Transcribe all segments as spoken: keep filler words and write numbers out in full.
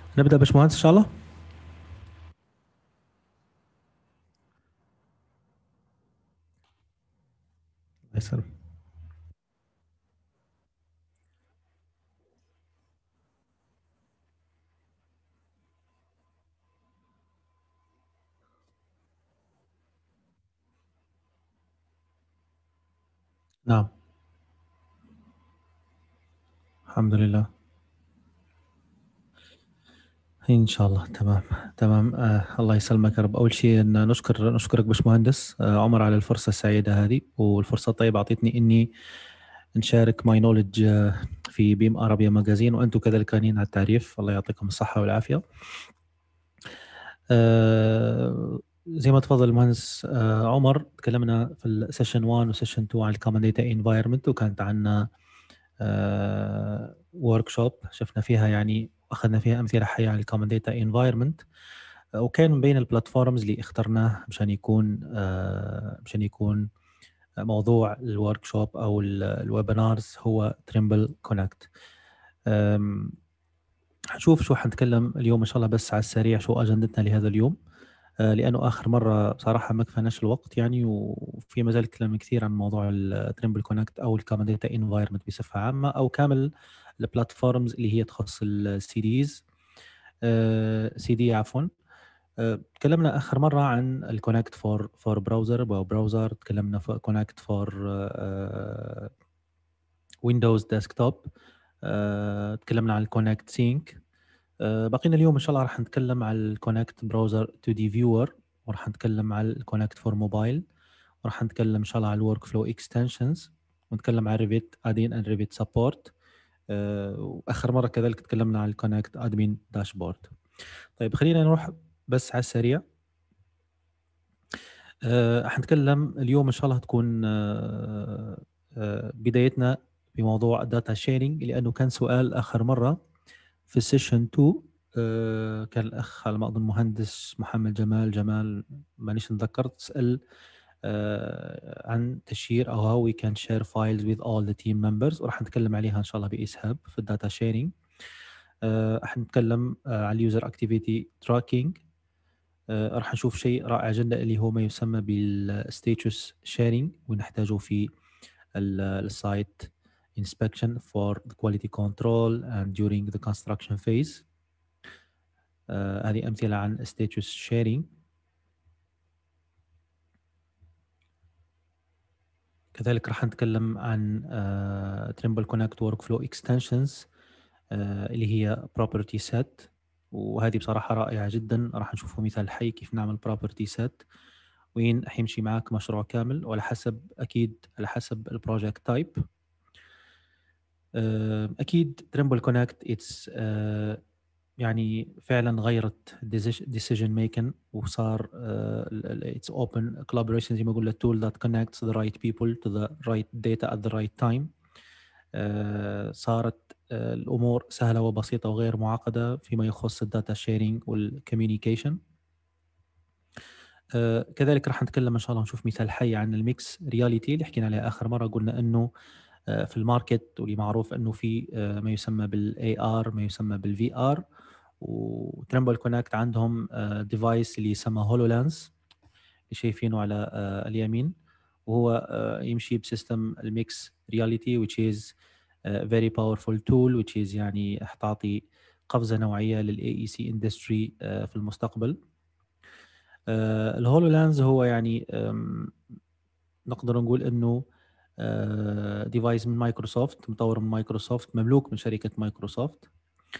نبدأ باشمهندس إن شاء الله. الله يسلمك. نعم. الحمد لله. إن شاء الله تمام. تمام. آه الله يسلمك يا رب. أول شيء أن نشكر نشكرك باشمهندس آه عمر على الفرصة السعيدة هذه، والفرصة الطيبة أعطيتني إني نشارك ماي نولج آه في بيم أرابيا ماجازين، وأنتم كذلك غنيين على التعريف. الله يعطيكم الصحة والعافية. آه زي ما تفضل المهندس آه عمر، تكلمنا في السيشن واحد وسيشن اثنين عن الكومن داتا انفايرمنت، وكانت عندنا ورك شوب شفنا فيها يعني أخذنا فيها أمثلة حية عن الكومن داتا انفايرمنت، وكان من بين البلاتفورمز اللي اخترناه مشان يكون آه مشان يكون موضوع الورك شوب أو الويبينارز هو تريمبل كونكت. حنشوف شو حنتكلم اليوم إن شاء الله، بس على السريع شو أجندتنا لهذا اليوم، لأنه آخر مرة بصراحة ما كفاناش الوقت يعني، وفي مازال كلام كثير عن موضوع التريمبل كونكت أو الكومن داتا انفايرمنت بصفة عامة، أو كامل البلاتفورمز اللي هي تخص السي ديز سي دي عفوا. تكلمنا آخر مرة عن الكونكت فور فور براوزر أو براوزر، تكلمنا في كونكت فور ويندوز ديسكتوب، تكلمنا عن الكونكت سينك. بقينا اليوم ان شاء الله راح نتكلم على الكونكت براوزر تو دي فيور، وراح نتكلم على الكونكت فور موبايل، وراح نتكلم ان شاء الله على الورك فلو اكستنشنز، ونتكلم على ريفيت ادين اند ريفيت سبورت. واخر مره كذلك تكلمنا على الكونكت ادمين داشبورد. طيب خلينا نروح بس على السريع. أه حنتكلم اليوم ان شاء الله تكون أه أه بدايتنا بموضوع الداتا شيرنج، لانه كان سؤال اخر مره في السيشن اثنين. آه كان الأخ على ما أظن مهندس محمد جمال جمال مانيش نتذكر، تسأل آه عن تشير أو how we can share files with all the team members، وراح نتكلم عليها إن شاء الله بإسهاب في الداتا شيرينج. آه راح نتكلم آه على اليوزر اكتيفيتي تراكينج. آه راح نشوف شيء رائع جدا اللي هو ما يسمى بالستيتوس شيرينج، ونحتاجه في السايت inspection for the quality control and during the construction phase. آه هذه أمثلة عن status sharing. كذلك راح نتكلم عن آه Trimble Connect Workflow Extensions آه اللي هي Property Set، وهذه بصراحة رائعة جدا. راح نشوفه مثال حي كيف نعمل Property Set، وين حيمشي معك مشروع كامل، وعلى حسب أكيد على حسب البروجكت تايب. آه أكيد Trimble Connect it's آه يعني فعلا غيرت decision making، وصار uh, it's open collaboration زي ما قلنا tool that connects the right people to the right data at the right time. uh, صارت uh, الأمور سهلة وبسيطة وغير معقدة فيما يخص الداتا شيرينج والكوميونيكيشن. uh, كذلك راح نتكلم إن شاء الله نشوف مثال حي عن الميكس رياليتي اللي حكينا عليه آخر مرة. قلنا إنه uh, في الماركت واللي معروف إنه في uh, ما يسمى بالاي ار، ما يسمى بالفي ار، وترمبل كونكت عندهم ديفايس اللي يسمى هولو لانس اللي شايفينه على uh, اليمين، وهو uh, يمشي بسيستم الميكس رياليتي which is uh, very powerful tool which is يعني تعطي قفزة نوعية للاي اي سي اندستري في المستقبل. الهولو لانز هو يعني um, نقدر نقول انه ديفايس uh, من مايكروسوفت، مطور من مايكروسوفت، مملوك من شركة مايكروسوفت.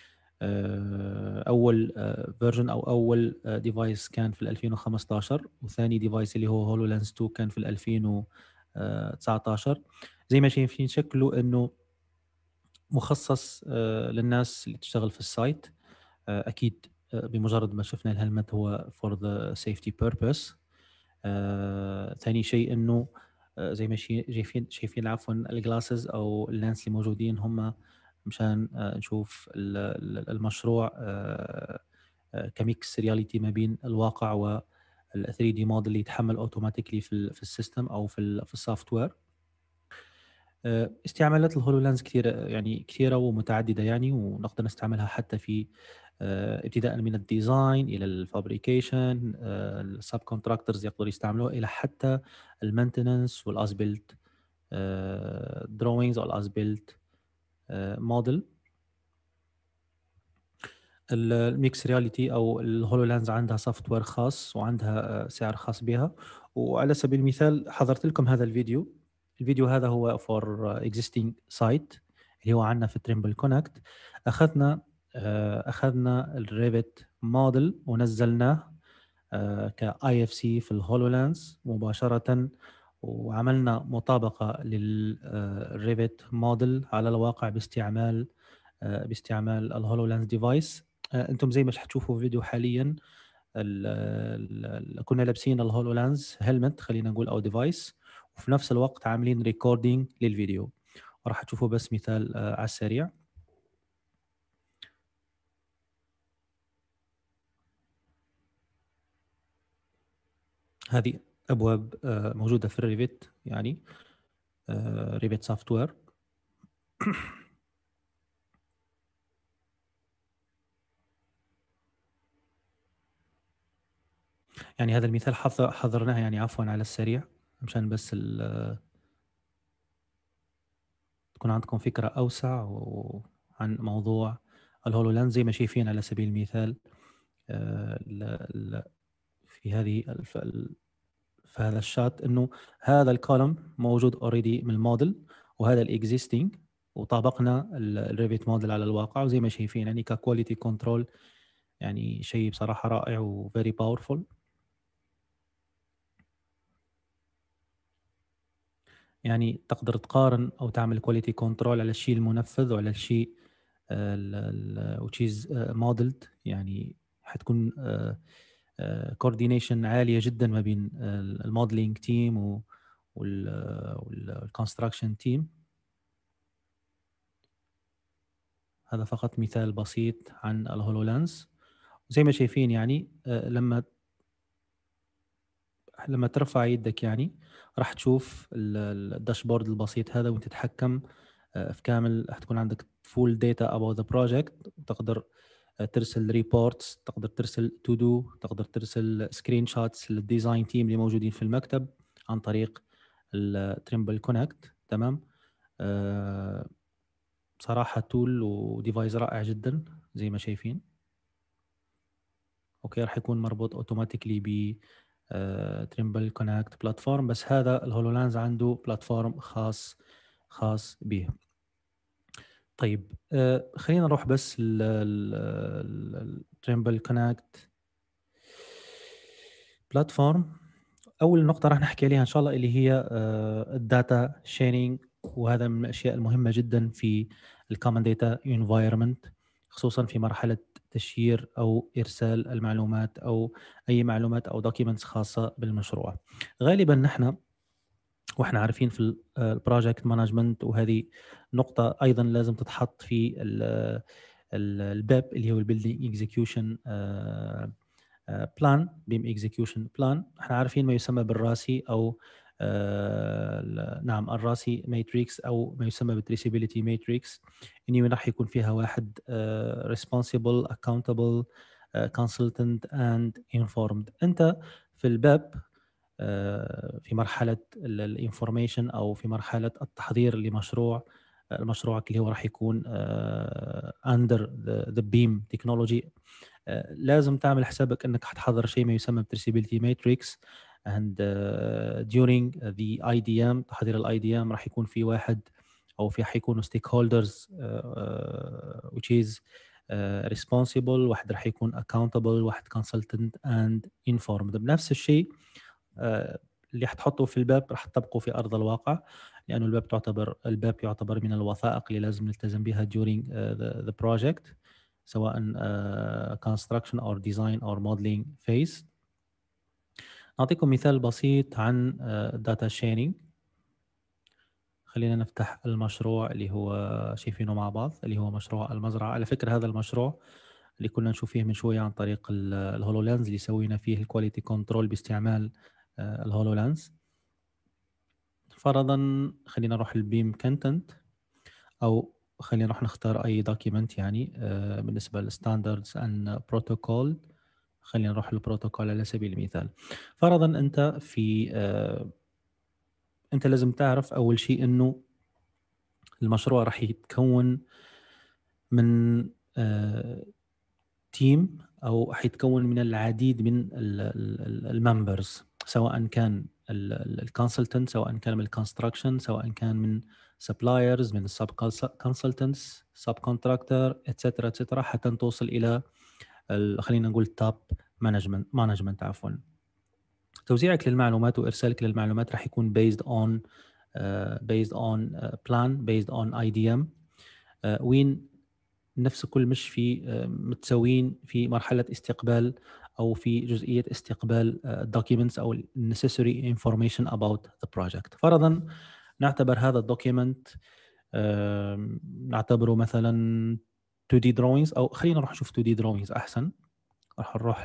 اول فيرجن او اول ديفايس كان في ألفين وخمسة عشر، وثاني ديفايس اللي هو هولو لانس اثنين كان في ألفين وتسعة عشر. زي ما شايفين شكله انه مخصص للناس اللي تشتغل في السايت. اكيد بمجرد ما شفنا الهلمت هو for the safety purpose. ثاني شيء انه زي ما شايفين شايفين عفوا الجلاسز او اللانس اللي موجودين هم مشان نشوف المشروع كميكس رياليتي ما بين الواقع وال ثري دي موديل اللي يتحمل اوتوماتيكلي في في السيستم او في في السوفت وير. استعمالات الهولولانز كثيره يعني كثيره ومتعدده يعني، ونقدر نستعملها حتى في ابتداء من الديزاين الى الفابريكيشن، السب كونتراكتورز يقدروا يستعملوها الى حتى المينتننس والاز بيلت دروينجز او الاز بيلت موديل. الميكس رياليتي او الهولولانز عندها سوفت وير خاص وعندها سعر خاص بها. وعلى سبيل المثال حضرت لكم هذا الفيديو. الفيديو هذا هو فور اكزيستنج سايت اللي هو عندنا في تريمبل كونكت. اخذنا اخذنا الريفت موديل ونزلناه كاي اف سي في الهولولانز مباشره، وعملنا مطابقه للريفت موديل على الواقع باستعمال باستعمال الهولولانز ديفايس. انتم زي ما حتشوفوا في فيديو حاليا ال ال كنا لابسين الهولولانز هيلمت خلينا نقول او ديفايس، وفي نفس الوقت عاملين ريكوردينج للفيديو. وراح تشوفوا بس مثال على السريع. هذه ابواب موجوده في الريفت، يعني ريفت سوفت وير. يعني هذا المثال حضرناه يعني عفوا على السريع مشان بس تكون عندكم فكرة أوسع عن موضوع الهولولانز. زي ما شايفين على سبيل المثال في هذه في هذا الشات إنه هذا الكولوم موجود اوريدي من الموديل، وهذا الاكزيستنج، وطابقنا الريفيت موديل على الواقع. وزي ما شايفين يعني ككواليتي كنترول يعني شيء بصراحة رائع وفيري باورفول. يعني تقدر تقارن او تعمل كواليتي كنترول على الشيء المنفذ وعلى الشيء وتشيز موديلد. يعني حتكون كوردينيشن عاليه جدا ما بين الموديلينج تيم والكونستراكشن تيم. هذا فقط مثال بسيط عن الهولولانز. زي ما شايفين يعني لما لما ترفع يدك يعني راح تشوف الداشبورد البسيط هذا وانت تتحكم في كامل. حتكون عندك فول داتا about the project، تقدر ترسل ريبورتس، تقدر ترسل تو دو، تقدر ترسل سكرين شوتس للديزاين تيم اللي موجودين في المكتب عن طريق التريمبل كونكت. تمام. أه بصراحة تول وديفايس رائع جدا زي ما شايفين. اوكي راح يكون مربوط اوتوماتيكلي ب تريمبل كونكت بلاتفورم، بس هذا الهولولانز عنده بلاتفورم خاص خاص به. طيب آه خلينا نروح بس للتريمبل كونكت بلاتفورم. اول نقطه راح نحكي عليها ان شاء الله اللي هي آه الداتا شيرينج، وهذا من الاشياء المهمه جدا في الكومن داتا انفايرمنت، خصوصا في مرحله تشيير او ارسال المعلومات او اي معلومات او دوكيومنتس خاصه بالمشروع. غالبا نحن واحنا عارفين في البروجكت مانجمنت، وهذه نقطه ايضا لازم تتحط في البيب اللي هو البيلدينج اكزيكيوشن بلان، بيم اكزيكيوشن بلان. احنا عارفين ما يسمى بالراسي او آه نعم الراسي ماتريكس او ما يسمى بالتريسيبيليتي ماتريكس، اني راح يكون فيها واحد آه responsible accountable آه consultant and informed. انت في الباب في مرحله الانفورميشن او في مرحله التحضير لمشروع مشروعك اللي هو راح يكون اندر ذا بيم تكنولوجي، لازم تعمل حسابك انك حتحضر شيء ما يسمى بتريسيبيليتي ماتريكس. and uh, during the اي دي ام تحضير الاي دي ام راح يكون في واحد او في حيكونوا ستيك هولدرز uh, uh, which is uh, responsible، واحد راح يكون accountable، واحد consultant and informed. بنفس الشيء اللي حتحطه في الباب راح تطبقه في ارض الواقع، لانه الباب تعتبر الباب يعتبر من الوثائق اللي لازم نلتزم بها during uh, the, the project، سواء uh, construction or design or modeling phase. نعطيكم مثال بسيط عن data sharing. خلينا نفتح المشروع اللي هو شايفينه مع بعض، اللي هو مشروع المزرعة. على فكرة هذا المشروع اللي كنا نشوف فيه من شوية عن طريق الهولولانز اللي سوينا فيه الكواليتي كنترول باستعمال الهولولانز. فرضا خلينا نروح البيم كونتنت او خلينا نروح نختار اي دوكيمنت يعني آه، بالنسبه للستاندردز اند بروتوكول. خلينا نروح للبروتوكول على سبيل المثال. فرضا انت في آه، انت لازم تعرف اول شيء انه المشروع راح يتكون من تيم او حيتكون من العديد من الممبرز، سواء كان الكونسلتنت، سواء كان من الكونستراكشن، سواء كان من سبلايرز، من السب كونسلتنتس، سب كونتراكتور، اتسترا اتسترا، حتى توصل الى خلينا نقول توب مانجمنت مانجمنت عفوا. توزيعك للمعلومات وارسالك للمعلومات راح يكون based on uh, based on uh, plan based on I D M uh, وين نفس كل مش في uh, متساويين في مرحلة استقبال أو في جزئية استقبال uh, documents أو necessary information about the project. فرضا نعتبر هذا الدوكيمنت uh, نعتبره مثلا تو دي drawings، أو خلينا نروح نشوف تو دي drawings أحسن. راح نروح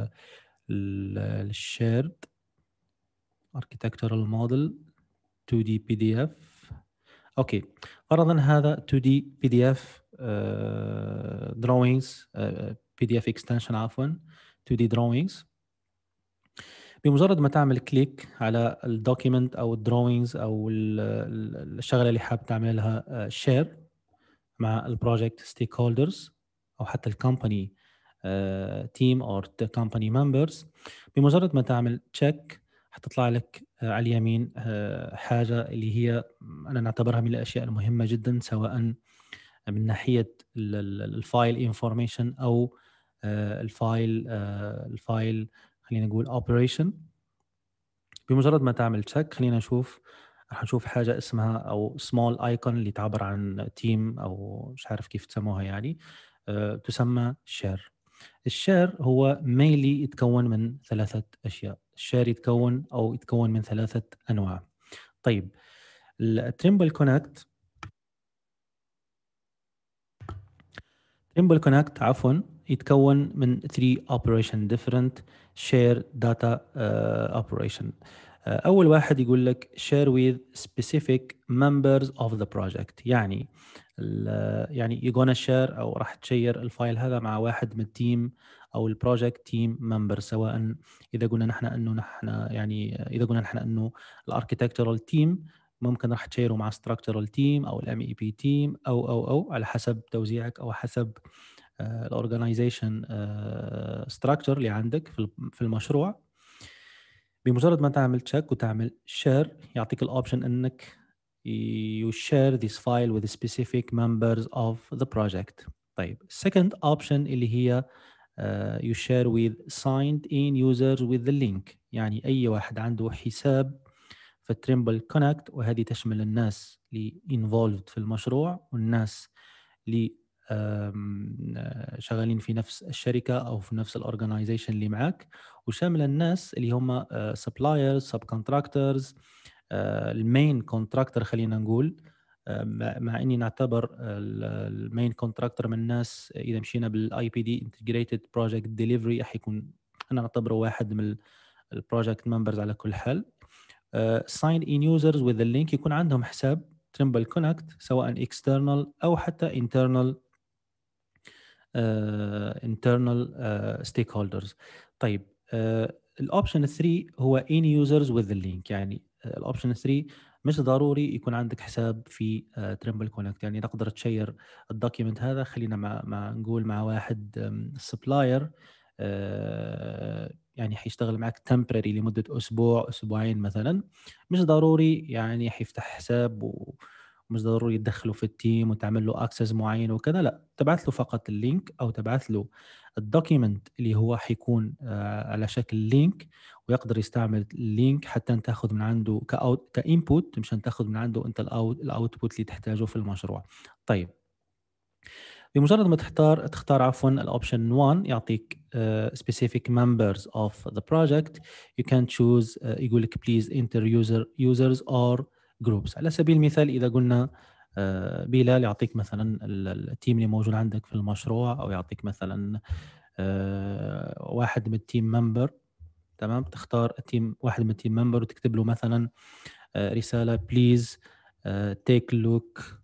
للشيرد architectural model تو دي بي دي اف. اوكي، فرضا هذا تو دي بي دي اف drawings بي دي اف extension عفوا تو دي drawings. بمجرد ما تعمل كليك على الدوكيمنت او الدروينجز او الشغله اللي حاب تعملها شير مع البروجكت ستيك هولدرز او حتى الكومباني تيم او كومباني ممبرز، بمجرد ما تعمل تشيك حتطلع لك على اليمين حاجه اللي هي انا نعتبرها من الاشياء المهمه جدا، سواء من ناحيه الفايل انفورميشن او الفايل الفايل خلينا نقول اوبريشن. بمجرد ما تعمل تشيك خلينا نشوف، راح نشوف حاجه اسمها او سمول ايكون اللي تعبر عن تيم او مش عارف كيف تسموها يعني، أه تسمى شير. الشير هو مينلي يتكون من ثلاثه اشياء. الشير يتكون او يتكون من ثلاثه انواع. طيب التريمبل كونكت تريمبل كونكت عفوا يتكون من three operation different share data uh, operation. أول واحد يقول لك share with specific members of the project، يعني يعني you're gonna share أو راح تشير الفايل هذا مع واحد من التيم أو البروجكت تيم ممبر، سواء إذا قلنا نحن إنه نحن يعني إذا قلنا نحن إنه الاركيتكتورال تيم ممكن راح تشيره مع structural team أو الام اي بي تيم أو أو أو على حسب توزيعك أو حسب الاورجنايزيشن ستراكشر اللي عندك في المشروع. بمجرد ما تعمل تشيك وتعمل شير يعطيك الاوبشن انك you share this file with specific members of the project. طيب second option اللي هي uh, you share with signed in users with the link، يعني اي واحد عنده حساب في تريمبل كونكت، وهذه تشمل الناس اللي involved في المشروع والناس اللي شغالين في نفس الشركه او في نفس الاورجنايزيشن اللي معك، وشامل الناس اللي هم سبلايرز، سب كونتراكتورز، المين كونتراكتور خلينا نقول، مع اني نعتبر المين كونتراكتور من الناس اذا مشينا بالاي بي دي انتجريتد بروجكت ديليفري راح يكون انا نعتبره واحد من البروجكت ممبرز على كل حال. ساين ان يوزرز وذ اللينك يكون عندهم حساب تريمبل كونكت سواء external او حتى internal uh, internal uh, stakeholders. طيب الاوبشن ثلاثة هو in users with the link، يعني الاوبشن ثلاثة مش ضروري يكون عندك حساب في تريمبل uh, كونكت، يعني تقدر تشير الدوكيمنت هذا خلينا مع, مع نقول مع واحد سبلاير um, uh, يعني حيشتغل معك temporary لمدة أسبوع أسبوعين مثلا، مش ضروري يعني حيفتح حساب و مش ضروري تدخله في التيم وتعمل له اكسس معين وكذا، لا تبعث له فقط اللينك او تبعث له الدوكيمنت اللي هو حيكون على شكل لينك، ويقدر يستعمل اللينك حتى انت تاخذ من عنده كاوت كانبوت مشان تاخذ من عنده انت الاوت الاوتبوت اللي تحتاجه في المشروع. طيب بمجرد ما تختار تختار عفوا الاوبشن واحد يعطيك uh, specific members of the project you can choose uh, يقول لك please enter user users or جروبس. على سبيل المثال اذا قلنا بلال يعطيك مثلا التيم اللي موجود عندك في المشروع، او يعطيك مثلا واحد من التيم ممبر، تمام، تختار التيم واحد من التيم ممبر وتكتب له مثلا رساله بليز تيك لوك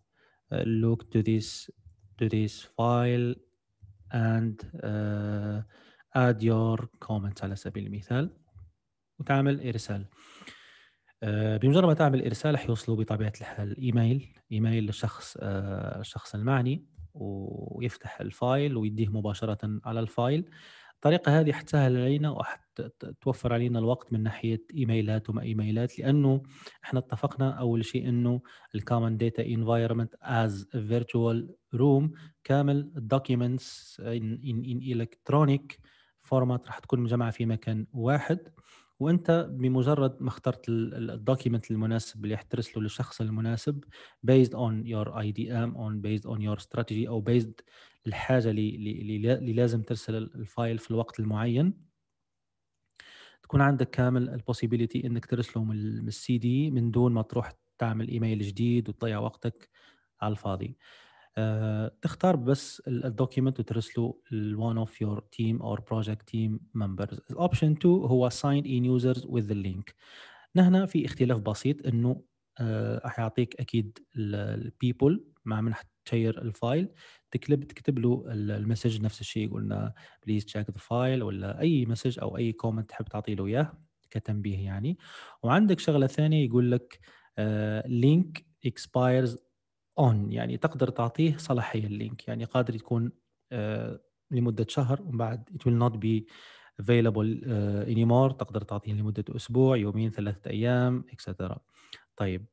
uh, look to this to this file and uh, add your comments على سبيل المثال، وتعمل إرسال. آه، بمجرد ما تعمل إرسال رح يوصلوا بطبيعة الحال إيميل إيميل للشخص آه، الشخص المعني، ويفتح الفايل ويديه مباشرة على الفايل. الطريقة هذه حتسهل علينا وحتوفر علينا الوقت من ناحية إيميلات وما إيميلات، لأنه إحنا اتفقنا أول شيء إنه الكومن داتا environment as a virtual room كامل documents in, in, in electronic format رح تكون مجمعة في مكان واحد، وانت بمجرد ما اخترت الدوكيمنت المناسب اللي حترسله للشخص المناسب based on your اي دي ام on based on your strategy او based الحاجه اللي, اللي, اللي لازم ترسل الفايل في الوقت المعين، تكون عندك كامل البوسيبيليتي انك ترسله من السي دي من دون ما تروح تعمل ايميل جديد وتضيع وقتك على الفاضي. Uh, تختار بس الدوكيمنت وترسله ل one of your team or project team members. option two هو sign in users with the link. هنا في اختلاف بسيط انه uh, حيعطيك اكيد البيبل مع من حتشير الفايل، تكتب تكتب له المسج نفس الشيء، قلنا بليز تشيك ذا فايل ولا اي مسج او اي كومنت تحب تعطي له اياه كتنبيه يعني. وعندك شغله ثانيه يقول لك لينك uh, expires on، يعني تقدر تعطيه صلاحية اللينك، يعني قادر يكون uh, لمدة شهر ومن بعد it will not be available uh, anymore، تقدر تعطيه لمدة أسبوع، يومين، ثلاثة أيام et cetera. طيب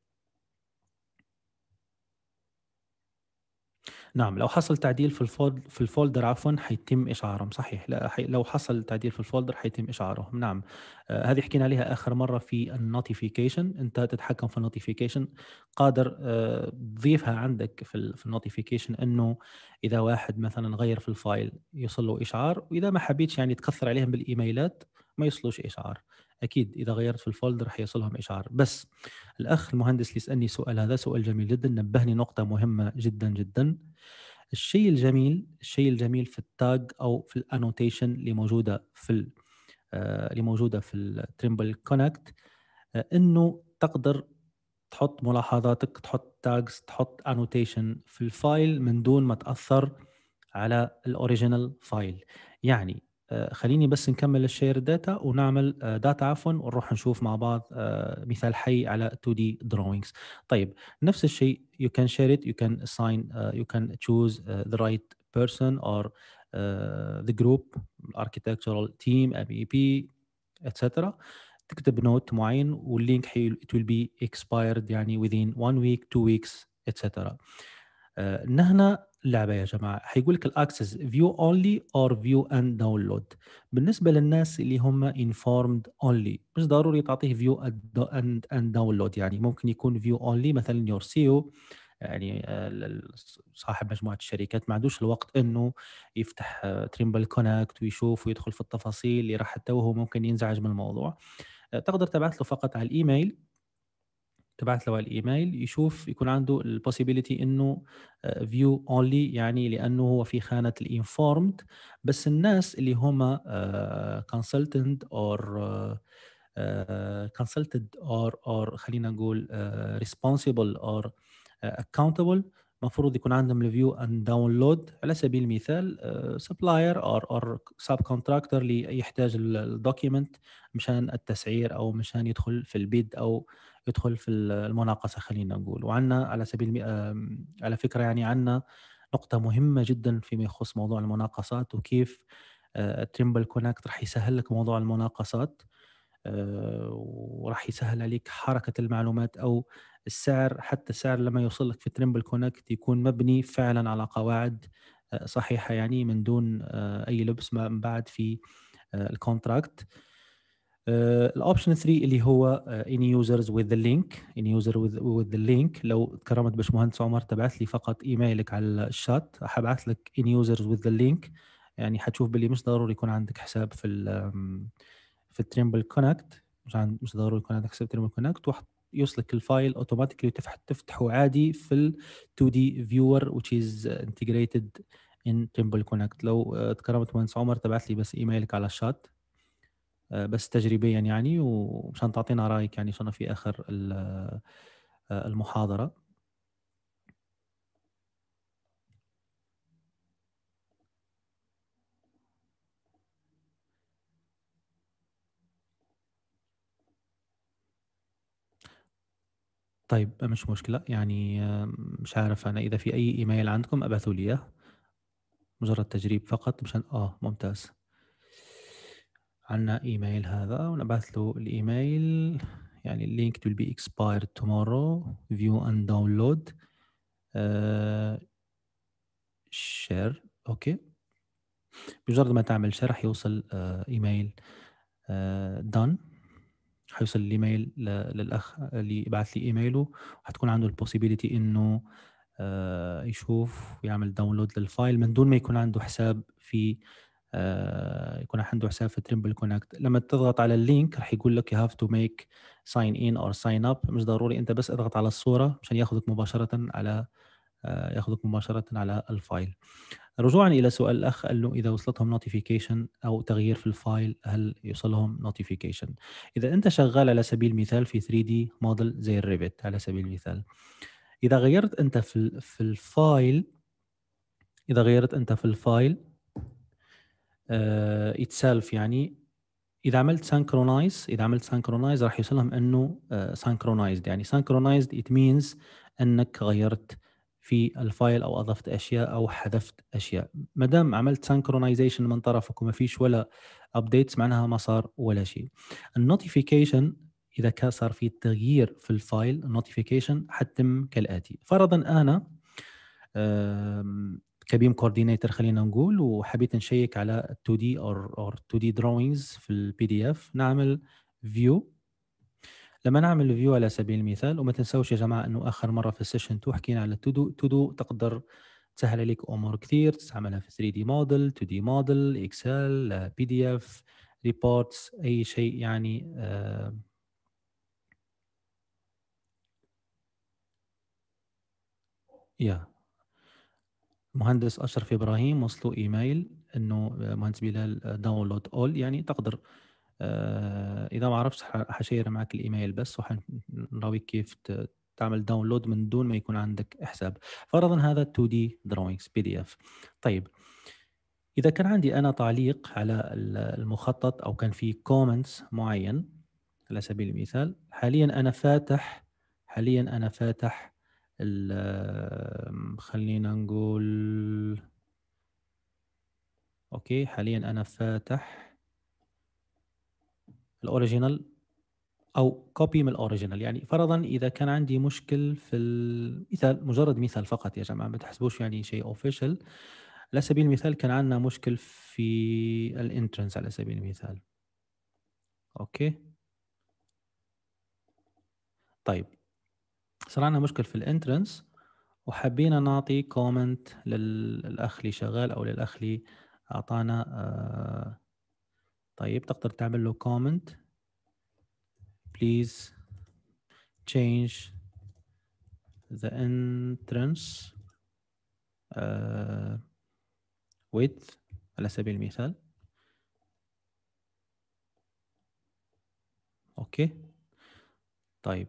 نعم، لو حصل تعديل في الفولد في الفولدر عفوا حيتم اشعارهم، صحيح. لا حي... لو حصل تعديل في الفولدر حيتم اشعارهم، نعم. آه هذه حكينا عليها اخر مره في النوتيفيكيشن، انت تتحكم في النوتيفيكيشن، قادر آه تضيفها عندك في ال... في النوتيفيكيشن انه اذا واحد مثلا غير في الفايل يوصل له اشعار، واذا ما حبيتش يعني تكثر عليهم بالايميلات ما يوصلوش اشعار. اكيد اذا غيرت في الفولدر حيوصلهم اشعار. بس الاخ المهندس اللي يسالني سؤال، هذا سؤال جميل جدا، نبهني نقطه مهمه جدا جدا. الشيء الجميل الشيء الجميل في التاج او في الانوتيشن اللي موجوده في آه اللي موجوده في التريمبل كونكت، آه انه تقدر تحط ملاحظاتك، تحط تاجز، تحط انوتيشن في الفايل من دون ما تاثر على الاوريجينال فايل. يعني آه خليني بس نكمل الشير داتا ونعمل آه داتا عفوا، ونروح نشوف مع بعض آه مثال حي على تو دي drawings. طيب نفس الشيء you can share it, you can assign uh, you can choose uh, the right person or uh, the group, architectural team, M E P et cetera. تكتب نوت معين واللينك حي it will be expired يعني within one week two weeks et cetera. آه هنا اللعبة يا جماعة حيقول لك الاكسس view only or view and download. بالنسبة للناس اللي هم informed only مش ضروري تعطيه view and, and download، يعني ممكن يكون view only مثلا your سي او يعني صاحب مجموعة الشركات ما عندوش الوقت انه يفتح تريمبل كونكت ويشوف ويدخل في التفاصيل اللي راح توه، ممكن ينزعج من الموضوع. تقدر تبعث له فقط على الايميل، تبعث له على الايميل يشوف، يكون عنده البوسيبيليتي انه فيو اونلي، يعني لانه هو في خانه الانفورمد. بس الناس اللي هم كونسلتنت اور كونسلتد اور اور خلينا نقول ريسبونسبل اور اكاونتبل، المفروض يكون عندهم الفيو اند داونلود. على سبيل المثال سبلاير اور اور سب كونتراكتور اللي يحتاج الدوكيمنت مشان التسعير او مشان يدخل في البيد او يدخل في المناقصه خلينا نقول. وعندنا على سبيل على فكره يعني عندنا نقطه مهمه جدا فيما يخص موضوع المناقصات وكيف تريمبل كونكت راح يسهل لك موضوع المناقصات، وراح يسهل عليك حركه المعلومات او السعر. حتى السعر لما يوصل لك في تريمبل كونكت يكون مبني فعلا على قواعد صحيحه، يعني من دون اي لبس من بعد في الكونتراكت. الاوبشن ثلاثة اللي هو any users with the link any user with, with the link. لو تكرمت باشمهندس عمر تبعث لي فقط ايميلك على الشات، حبعث لك any users with the link، يعني حتشوف باللي مش ضروري يكون عندك حساب في ال في التريمبل كونكت، مش عند مش ضروري يكون عندك حساب تريمبل كونكت، يوصلك الفايل اوتوماتيكلي وتفتح تفتحه عادي في ال تو دي viewer which is integrated in تريمبل كونكت. لو تكرمت مهندس عمر تبعث لي بس ايميلك على الشات بس تجريبيا يعني، ومشان تعطينا رايك يعني شنو في اخر المحاضره. طيب مش مشكلة، يعني مش عارف أنا إذا في أي إيميل عندكم ابعثوا لي إياه، مجرد تجريب فقط مشان آه ممتاز. عنا إيميل هذا ونبعث له الإيميل، يعني اللينك will be expired tomorrow view and download uh, share. أوكي، بمجرد ما تعمل شير راح يوصل آه إيميل آه done، حيوصل الإيميل للأخ اللي بعث لي إيميله، وحتكون عنده البوسيبيليتي إنه آه يشوف ويعمل داونلود للفايل من دون ما يكون عنده حساب في آه يكون عنده حساب في تريمبل كونكت. لما تضغط على اللينك راح يقول لك you have to make sign in or sign up، مش ضروري، انت بس اضغط على الصورة عشان ياخذك مباشرة على آه ياخذك مباشرة على الفايل. رجوعا الى سؤال الاخ، قال له اذا وصلتهم نوتيفيكيشن او تغيير في الفايل هل يوصلهم نوتيفيكيشن؟ اذا انت شغال على سبيل المثال في ثري دي موديل زي الريفت على سبيل المثال، اذا غيرت انت في في الفايل اذا غيرت انت في الفايل اتسلف، يعني اذا عملت سانكرونايز اذا عملت سانكرونايز راح يوصلهم انه سانكرونايزد، يعني سانكرونايزد ات مينز انك غيرت في الفايل او اضفت اشياء او حذفت اشياء. ما دام عملت سانكرونايزيشن من طرفك وما فيش ولا ابديتس معناها ما صار ولا شيء. النوتيفيكيشن اذا كان صار في تغيير في الفايل، النوتيفيكيشن حتتم كالاتي. فرضا انا كبيم كوردينيتور خلينا نقول، وحبيت نشيك على تو دي or or تو دي drawings في البي دي اف، نعمل فيو. لما نعمل فيو على سبيل المثال، وما تنسوش يا جماعه انه اخر مره في السيشن تو حكينا على تو دو تو دو تقدر تسهل عليك امور كثير، تستعملها في ثري دي موديل، تو دي موديل، اكسل، بي دي اف، ريبورتس، اي شيء يعني. آه يا مهندس أشرف إبراهيم وصلوا إيميل إنه مهندس بلال داونلود أول، يعني تقدر آه إذا ما عرفتش حشير معك الإيميل بس وحنراويك كيف تعمل داونلود من دون ما يكون عندك حساب. فرضا هذا تو دي drawings بي دي اف. طيب إذا كان عندي أنا تعليق على المخطط أو كان في كومنتس معين على سبيل المثال، حاليا أنا فاتح حاليا أنا فاتح خلينا نقول اوكي حاليا انا فاتح الاوريجينال او كوبي من الاوريجينال. يعني فرضا اذا كان عندي مشكل في المثال، مجرد مثال فقط يا جماعه، ما تحسبوش يعني شيء اوفيشال، على سبيل المثال كان عندنا مشكل في الانترنس على سبيل المثال. اوكي طيب صار عندنا مشكل في الانترنس وحبينا نعطي كومنت للاخ اللي شغال او للاخ اللي اعطانا آه طيب تقدر تعمل له كومنت please change the entrance uh, width على سبيل المثال. اوكي طيب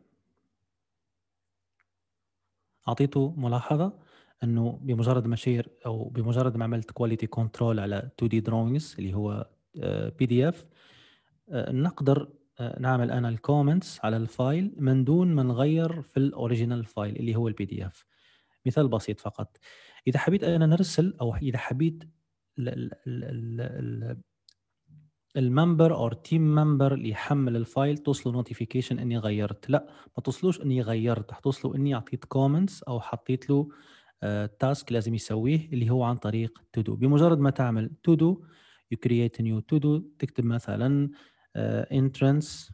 اعطيته ملاحظه انه بمجرد ما شير او بمجرد ما عملت كواليتي كنترول على تو دي drawings اللي هو بي دي اف، نقدر uh, نعمل انا الكومنتس على الفايل من دون ما نغير في الاوريجينال فايل اللي هو البي دي اف. مثال بسيط فقط، اذا حبيت انا نرسل او اذا حبيت الممبر او تيم ممبر اللي يحمل الفايل توصله نوتيفيكيشن اني غيرت، لا ما توصلوش اني غيرت، حتوصله اني اعطيت كومنتس او حطيت له تاسك لازم يسويه اللي هو عن طريق تو دو. بمجرد ما تعمل تو دو يو كرييت نيو تو دو، تكتب مثلا انترنس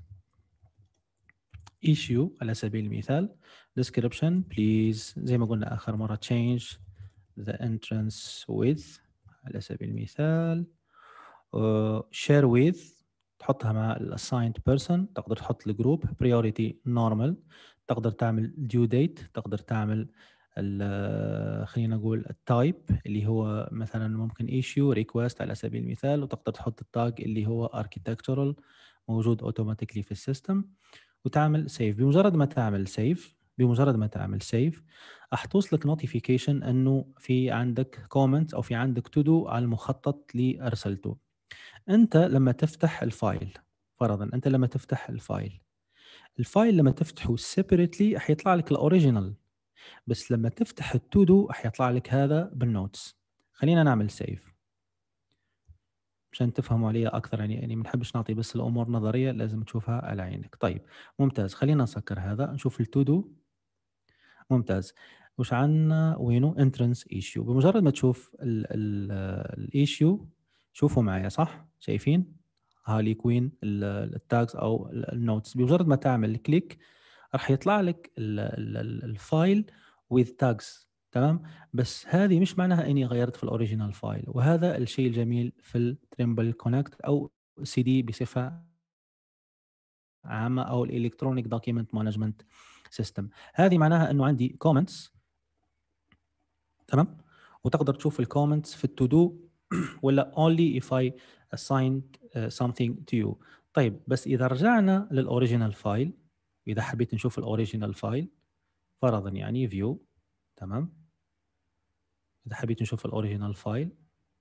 ايشيو على سبيل المثال، description please زي ما قلنا اخر مره change the entrance width على سبيل المثال، uh, share with تحطها مع assigned person، تقدر تحط الجروب priority normal، تقدر تعمل due date، تقدر تعمل خلينا نقول التايب اللي هو مثلا ممكن issue request على سبيل المثال، وتقدر تحط التاج اللي هو architectural موجود automatically في السيستم وتعمل سيف. بمجرد ما تعمل سيف بمجرد ما تعمل سيف احتوصلك نوتيفيكيشن انه في عندك كومنت او في عندك تو دو على المخطط اللي ارسلته. انت لما تفتح الفايل، فرضا انت لما تفتح الفايل الفايل لما تفتحه separately حيطلع لك الاوريجينال، بس لما تفتح التو دو حيطلع لك هذا بالنوتس. خلينا نعمل سيف عشان تفهموا عليها اكثر، يعني يعني ما بنحبش نعطي بس الامور نظريه، لازم تشوفها على عينك. طيب ممتاز، خلينا نسكر هذا نشوف التو دو. ممتاز. وش عندنا وينه؟ انترنس ايشيو. بمجرد ما تشوف الايشيو شوفوا معايا صح، شايفين هالي كوين التاجز او النوتس، بمجرد ما تعمل كليك راح يطلع لك الفايل with tags. تمام، بس هذه مش معناها اني غيرت في الاوريجينال فايل، وهذا الشيء الجميل في التريمبل كونكت او سي دي بصفه عامه، او الالكترونيك دوكيمنت مانجمنت سيستم. هذه معناها انه عندي كومنتس، تمام، وتقدر تشوف الكومنتس في التو دو ولا only if I assigned uh, something to you. طيب بس اذا رجعنا للاوريجينال فايل، اذا حبيت نشوف الاوريجينال فايل فرضا يعني فيو، تمام، اذا حبيت نشوف الاوريجينال فايل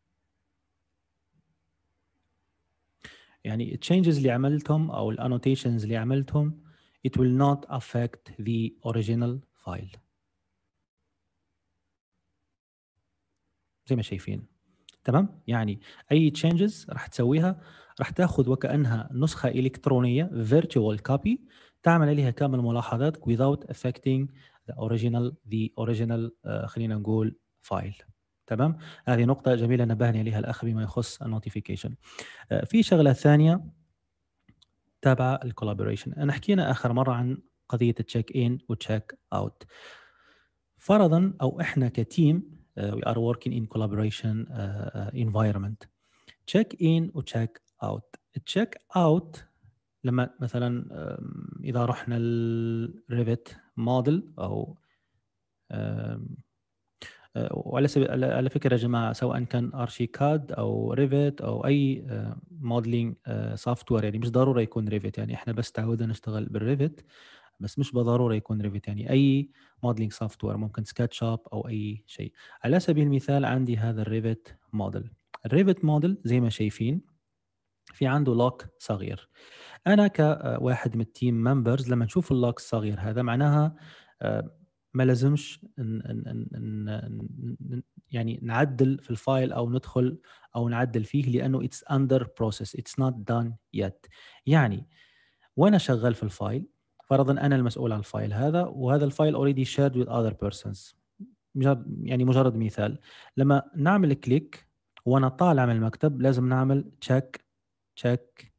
يعني التشينجز اللي عملتهم او الانوتيشنز اللي عملتهم it will not affect the original file زي ما شايفين. تمام، يعني اي تشينجز راح تسويها راح تاخذ وكانها نسخه الكترونيه virtual copy تعمل عليها كامل ملاحظات without affecting the original the original uh, خلينا نقول فايل. تمام، هذه نقطه جميله نبهني عليها الاخ بما يخص النوتيفيكيشن. uh, في شغله ثانيه تابعه الكولابوريشن. انا حكينا اخر مره عن قضيه التشيك ان وتشيك اوت. فرضا او احنا كتيم uh, we are working in collaboration uh, uh, environment. تشيك ان وتشيك اوت. التشيك اوت لما مثلا اذا رحنا الريفت موديل او وعلى سبيل على فكره يا جماعه، سواء كان ارشيكاد او ريفت او اي موديلينج سوفت وير، يعني مش ضروري يكون ريفت، يعني احنا بس تعودنا نشتغل بالريفت بس مش بالضروره يكون ريفت، يعني اي موديلينج سوفت وير ممكن سكتش اب او اي شيء. على سبيل المثال عندي هذا الريفت موديل. الريفت موديل زي ما شايفين في عنده لوك صغير. انا كواحد من التيم ممبرز لما نشوف اللوك الصغير هذا معناها ما لازمش يعني نعدل في الفايل او ندخل او نعدل فيه، لانه it's under process it's not done yet. يعني وانا شغال في الفايل، فرضا انا المسؤول عن الفايل هذا، وهذا الفايل already shared with other persons، يعني مجرد مثال، لما نعمل كليك وانا طالع من المكتب لازم نعمل تشيك تشيك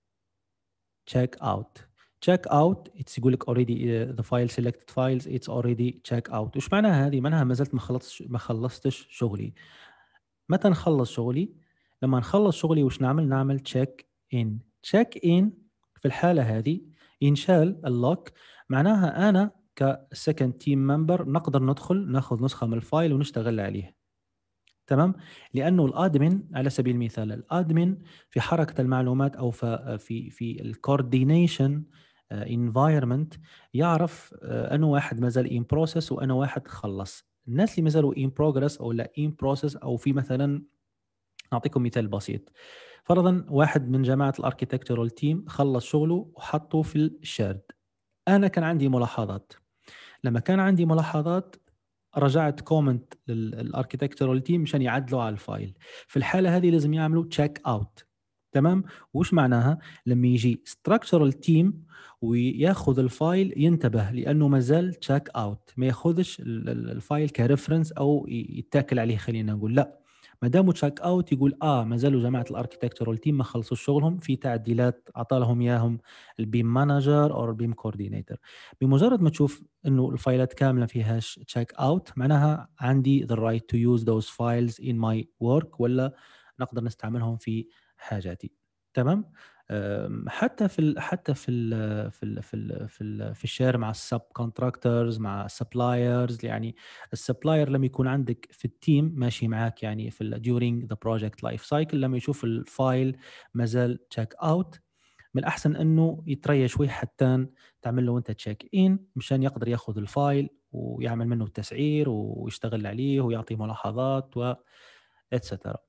check out. check out it's يقول لك already uh, the file selected files it's already check out. وش معناها هذه؟ معناها ما زلت ما خلصتش ما خلصتش شغلي. متى نخلص شغلي؟ لما نخلص شغلي وش نعمل؟ نعمل check in. check in في الحالة هذه ينشال اللوك، معناها أنا كسكند تيم ممبر نقدر ندخل ناخذ نسخة من الفايل ونشتغل عليه. تمام، لانه الادمن على سبيل المثال الادمن في حركه المعلومات او في في الكوردينيشن انفايرمنت يعرف انه واحد ما زال ان بروسيس وانا واحد خلص. الناس اللي ما زالوا ان بروجرس او لا ان بروسيس او في مثلا، اعطيكم مثال بسيط، فرضا واحد من جماعه الاركيتكتورال تيم خلص شغله وحطه في الشيرد، انا كان عندي ملاحظات، لما كان عندي ملاحظات رجعت كومنت للاركيتكتورال تيم مشان يعدلوا على الفايل. في الحاله هذه لازم يعملوا تشيك اوت. تمام، وش معناها؟ لما يجي structural تيم وياخذ الفايل ينتبه لانه ما زال تشيك اوت، ما ياخذش الفايل كريفرنس او يتاكل عليه، خلينا نقول لا، ما دامه تشيك اوت يقول اه ما زالوا جماعه الاركيتكتورال تيم ما خلصوا شغلهم، في تعديلات اعطى لهم اياهم البيم مانجر او البيم كوردينيتور. بمجرد ما تشوف انه الفايلات كامله فيهاش تشيك اوت معناها عندي the right to use those files in my work، ولا نقدر نستعملهم في حاجاتي. تمام، حتى في ال حتى في ال في ال في ال في, ال في الشير مع السب كونتراكتورز مع السبلايرز، يعني السبلاير لما يكون عندك في التيم ماشي معك يعني في ال during the project life cycle، لما يشوف الفايل ما زال تشيك اوت من الأحسن أنه يتريى شوي حتى تعمل له أنت تشيك إن مشان يقدر يأخذ الفايل ويعمل منه التسعير ويشتغل عليه ويعطي ملاحظات و إتسترا.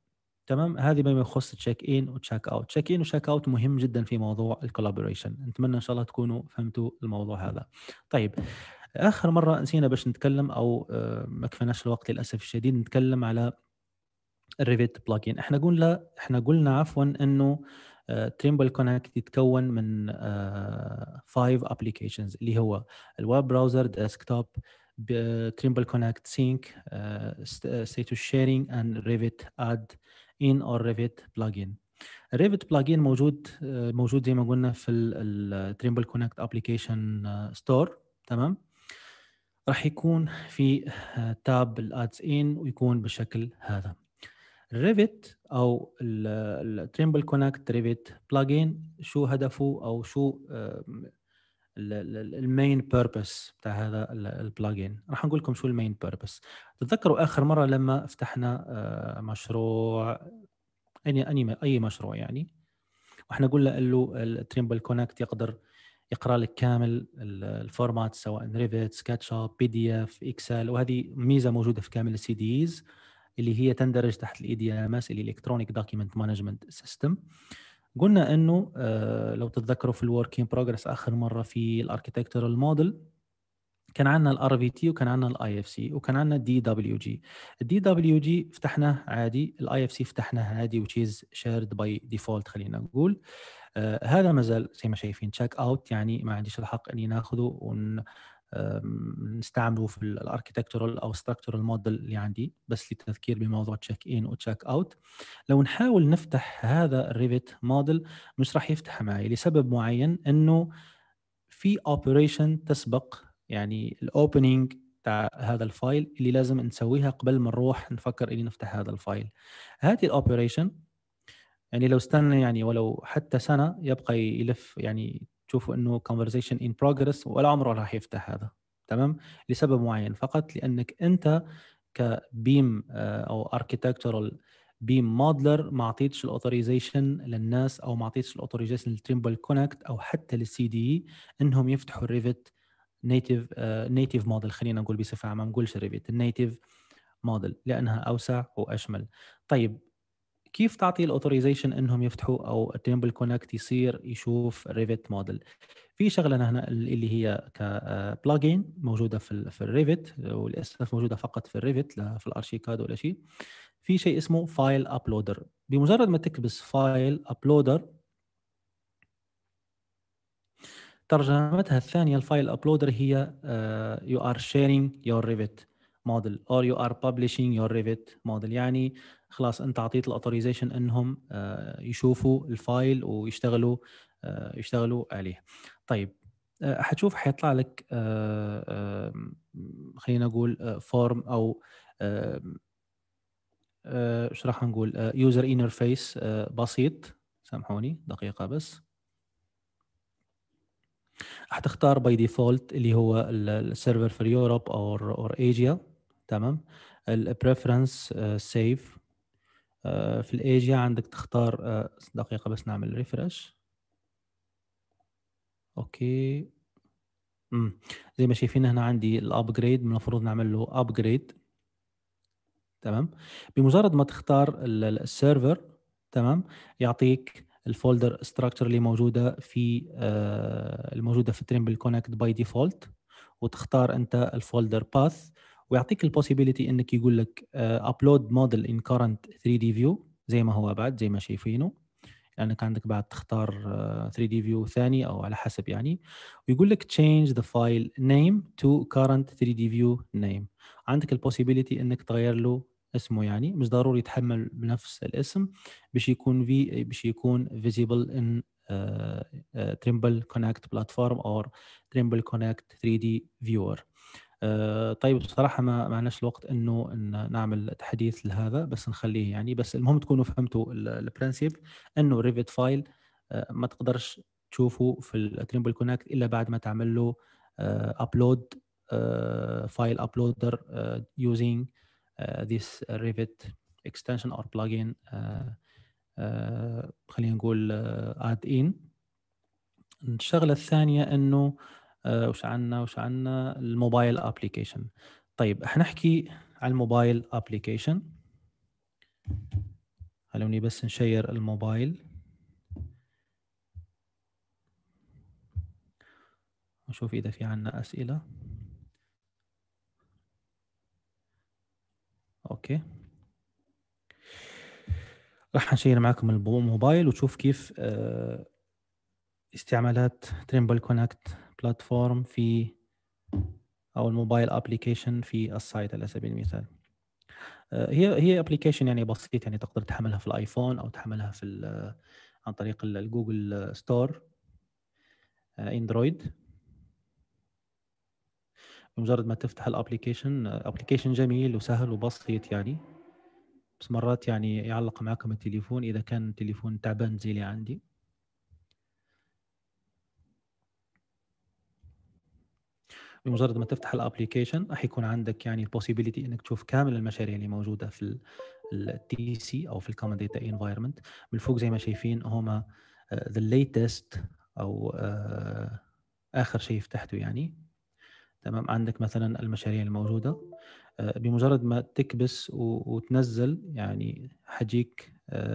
تمام. هذه بما يخص تشيك ان وتشيك اوت. تشيك ان وتشيك اوت مهم جدا في موضوع الكولابوريشن. نتمنى ان شاء الله تكونوا فهمتوا الموضوع هذا. طيب اخر مره نسينا باش نتكلم او ما كفناش الوقت للاسف الشديد نتكلم على الريفيت بلجين. احنا قلنا احنا قلنا عفوا انه تريمبل كونكت يتكون من فايف ابلكيشنز اللي هو الويب براوزر، ديسكتوب، تريمبل كونكت سينك، ستاتس شيرنج اند ريفيت اد ان اور ريفيت بلجين. الريفيت بلجين موجود موجود زي ما قلنا في التريمبل كونكت ابلكيشن ستور. تمام. راح يكون في تاب الادز ان ويكون بالشكل هذا. الريفت او التريمبل كونكت ريفت بلجين شو هدفه او شو المين بيربس بتاع هذا البلجين؟ راح نقول لكم شو المين بيربس. تتذكروا اخر مره لما فتحنا مشروع اي اي اي مشروع يعني، واحنا قلنا له التريمبل كونكت يقدر يقرا لك كامل الفورمات سواء ريفت، سكتش اب، بي دي اف، اكسل، وهذه ميزه موجوده في كامل السي ديز اللي هي تندرج تحت الاي دي ام اس الالكترونيك دوكيمنت مانجمنت سيستم. قلنا انه آه لو تتذكروا في الوركينج بروجرس اخر مره في الاركيتكتورال موديل كان عندنا الار في تي وكان عندنا الاي اف سي وكان عندنا الدي دبليو جي. الدي دبليو جي فتحناه عادي، الاي اف سي فتحناه عادي وتشيز شيرد باي ديفولت. خلينا نقول آه هذا ما زال زي ما شايفين تشيك اوت، يعني ما عنديش الحق اني ناخذه ون نستعمله في الاركيتكتورال او ستراكتورال موديل اللي عندي، بس للتذكير بموضوع تشيك ان وتشيك اوت. لو نحاول نفتح هذا الريفت موديل مش راح يفتح معي لسبب معين، انه في اوبريشن تسبق يعني الاوبننج تاع هذا الفايل اللي لازم نسويها قبل ما نروح نفكر اني نفتح هذا الفايل. هذه الاوبريشن يعني لو استنى يعني ولو حتى سنه يبقى يلف، يعني تشوفوا انه conversation in progress ولا عمره راح يفتح هذا. تمام. لسبب معين فقط، لانك انت كبيم او اركيتكتورال بيم مودلر ما اعطيتش الاوثرايزيشن للناس او ما اعطيتش الاوثرايزيشن للتريمبل كونكت او حتى للسي دي انهم يفتحوا الريفت نيتيف نيتيف موديل. خلينا نقول بصفه عامه، ما نقولش الريفت النيتيف موديل لانها اوسع واشمل. طيب كيف تعطي الاوثرايزيشن انهم يفتحوا او التريمبل كونكت يصير يشوف الريفت موديل؟ في شغله هنا اللي هي كبلجين موجوده في في الريفت، وللاسف موجوده فقط في الريفت لا في الارشيكاد ولا شيء. في شيء اسمه فايل ابلودر. بمجرد ما تكبس فايل ابلودر، ترجمتها الثانيه الفايل ابلودر هي uh, you are sharing your Revit model or you are publishing your Revit model. يعني خلاص انت اعطيت الاوثرايزيشن انهم uh, يشوفوا الفايل ويشتغلوا uh, يشتغلوا عليه. طيب uh, حتشوف حيطلع لك uh, uh, خلينا نقول فورم uh, او ايش uh, راح نقول يوزر انترفيس بسيط. سامحوني دقيقه بس. هتختار باي ديفولت اللي هو السيرفر في يوروب او اور ايجيا. تمام. البريفرنس سيف في الايجيا عندك تختار دقيقه بس نعمل ريفرش. اوكي. امم زي ما شايفين هنا عندي الابجريد، المفروض نعمل له ابجريد. تمام. بمجرد ما تختار السيرفر تمام يعطيك الفولدر ستراكشر اللي موجوده في آه الموجوده في تريمبل كونكت باي ديفولت، وتختار انت الفولدر باث، ويعطيك البوسيبيليتي انك يقول لك ابلود موديل ان كارنت ثري دي فيو زي ما هو بعد زي ما شايفينه، لانك يعني عندك بعد تختار ثري دي فيو ثاني او على حسب يعني، ويقول لك change the file name to current ثري دي view name. عندك البوسيبيليتي انك تغير له اسمه، يعني مش ضروري يتحمل بنفس الاسم باش يكون في باش يكون visible in uh, uh, Trimble Connect platform or Trimble Connect ثري دي viewer. uh, طيب بصراحة ما معناش الوقت انه إن نعمل تحديث لهذا، بس نخليه يعني. بس المهم تكونوا فهمتوا البرنسيب انه ريفت فايل uh, ما تقدرش تشوفه في التريمبل كونكت الا بعد ما تعمل له ابلود فايل ابلودر using Uh, this Revit extension or plugin uh, uh, خلينا نقول uh, add in. الشغلة الثانية انه uh, وش عنا وش عنا الموبايل ابليكيشن. طيب حنحكي عن الموبايل ابليكيشن. خلوني بس نشير الموبايل نشوف إذا في عنا أسئلة. أوكي، راح نشير معكم الموبايل وتشوف كيف استعمالات تريمبل كونكت بلاتفورم في أو الموبايل أبليكيشن في السايت على سبيل المثال. هي هي ابلكيشن يعني بسيط، يعني تقدر تحملها في الايفون او تحملها في عن طريق الجوجل ستور اندرويد. بمجرد ما تفتح الابلكيشن، ابلكيشن جميل وسهل وبسيط يعني، بس مرات يعني يعلق معكم التليفون اذا كان التليفون تعبان زي اللي عندي. بمجرد ما تفتح الابلكيشن راح يكون عندك يعني البوسيبيليتي انك تشوف كامل المشاريع اللي موجوده في التي سي او في الكومن داتا انفايرمنت. من فوق زي ما شايفين هما ذا ليتست او uh, اخر شيء فتحته يعني. تمام، عندك مثلا المشاريع الموجوده، uh, بمجرد ما تكبس وتنزل يعني حجيك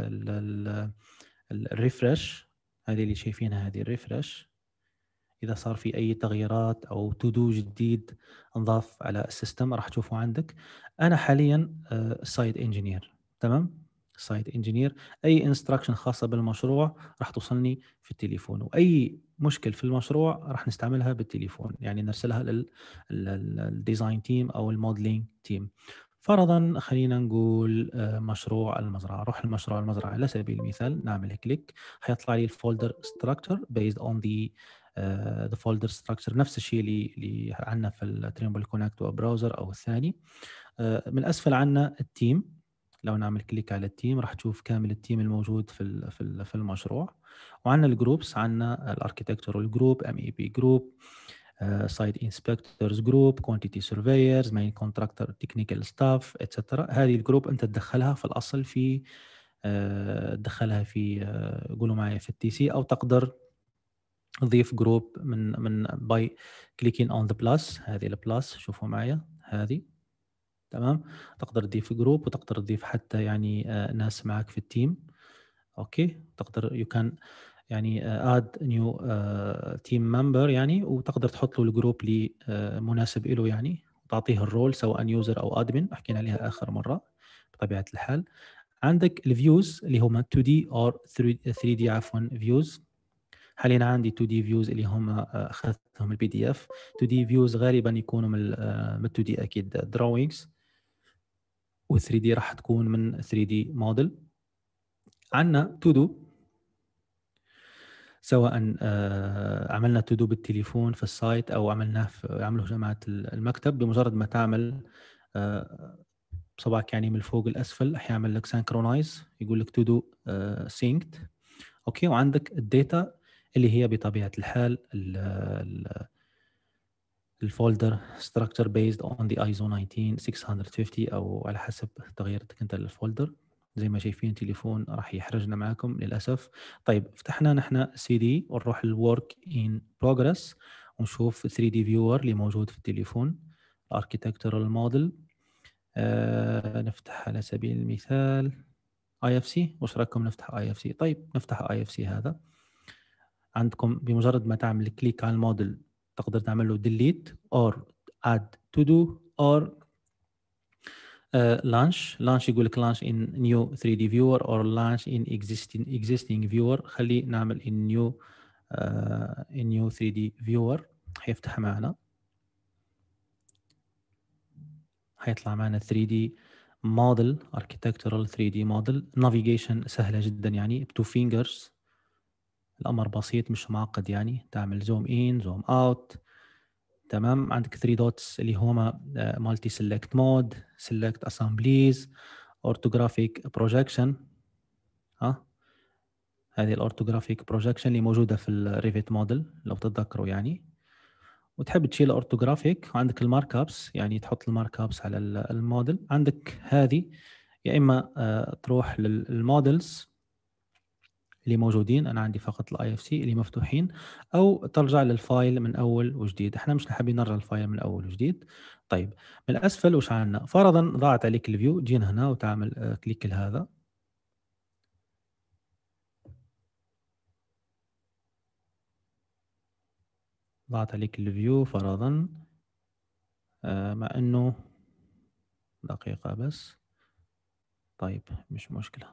الريفرش. هذه اللي شايفينها هذه الريفرش، إذا صار في أي تغييرات أو تودو جديد انضاف على السيستم راح تشوفه عندك. أنا حاليا سايت انجينير، تمام، سايت انجينير. أي انستراكشن خاصة بالمشروع راح توصلني في التليفون، وأي مشكل في المشروع راح نستعملها بالتليفون، يعني نرسلها للديزاين تيم أو الموديلينج تيم. فرضا خلينا نقول مشروع المزرعة، روح المشروع المزرعة على سبيل المثال، نعمل كليك حيطلع لي الفولدر structure based on the ذا فولدر ستراكشر، نفس الشيء اللي اللي عندنا في التريمبل كونكت براوزر او الثاني. uh, من اسفل عندنا التيم، لو نعمل كليك على التيم راح تشوف كامل التيم الموجود في في في المشروع. وعندنا الجروبس، عندنا الاركيتكتورال جروب، ام اي بي جروب، سايت انسبكتورز جروب، كوانتيتي سيرفيرز، مين كونتراكتور، تكنيكال ستاف، اتسترا. هذه الجروب انت تدخلها في الاصل في تدخلها في قولوا معي في التي سي، او تقدر تضيف جروب من من باي كليكين اون ذا بلس. هذه البلس شوفوا معي هذه، تمام. تقدر تضيف جروب وتقدر تضيف حتى يعني آه ناس معك في التيم. اوكي، تقدر يو كان يعني اد نيو تيم ممبر يعني، وتقدر تحط له الجروب اللي آه مناسب له يعني، وتعطيه الرول سواء يوزر او ادمن، حكينا عليها اخر مره بطبيعه الحال. عندك الفيوز اللي هم تو دي او ثري دي عفوا فيوز. حاليا عندي تو دي فيوز اللي هم اخذتهم البي دي اف. تو دي فيوز غالبا يكونوا من من تو دي اكيد دراوينجز، و ثري دي راح تكون من ثري دي موديل. عندنا تو دو، سواء عملنا تو دو بالتليفون في السايت او عملناه في عمله جماعه المكتب. بمجرد ما تعمل صبعك يعني من فوق الاسفل حيعمل لك سانكرونايز، يقول لك تو دو سينكت. اوكي، وعندك الداتا اللي هي بطبيعه الحال الفولدر structure based on the ايزو ناينتين سكس فيفتي، او على حسب تغييرتك انت للفولدر. زي ما شايفين تليفون راح يحرجنا معاكم للاسف. طيب فتحنا نحن سي دي ونروح الورك ان بروجرس ونشوف ثري دي فيور اللي موجود في التليفون، architectural model. آه نفتح على سبيل المثال اي اف سي. وش رايكم نفتح اي اف سي؟ طيب نفتح اي اف سي. هذا عندكم بمجرد ما تعمل كليك على الموديل تقدر تعمل له delete or add to do or uh, launch. launch يقول لك launch in new ثري دي viewer or launch in existing existing viewer. خلي نعمل in new uh, in new ثري دي viewer. حيفتح معنا، حيطلع معنا ثري دي model architectural ثري دي model. navigation سهلة جدا يعني بتو fingers، الأمر بسيط مش معقد يعني. تعمل زوم in زوم out، تمام. عندك ثري دوتس اللي هما مالتي سيلكت مود، سيلكت اسامبليز، اورثوغرافيك بروجكشن. ها هذه الاورثوغرافيك بروجكشن اللي موجوده في الريفيت موديل لو تتذكروا يعني. وتحب تشيل اورثوغرافيك، وعندك المارك ابس يعني تحط المارك ابس على الموديل. عندك هذه يا اما تروح للمودلز اللي موجودين، انا عندي فقط الاي اف سي اللي مفتوحين، او ترجع للفايل من اول وجديد. احنا مش حابين نرجع الفايل من اول وجديد. طيب من الاسفل وش عندنا؟ فرضا ضاعت عليك الفيو، جينا هنا وتعمل كليك لهذا ضغط عليك الفيو فرضا، آه مع انه دقيقة بس. طيب مش مشكلة.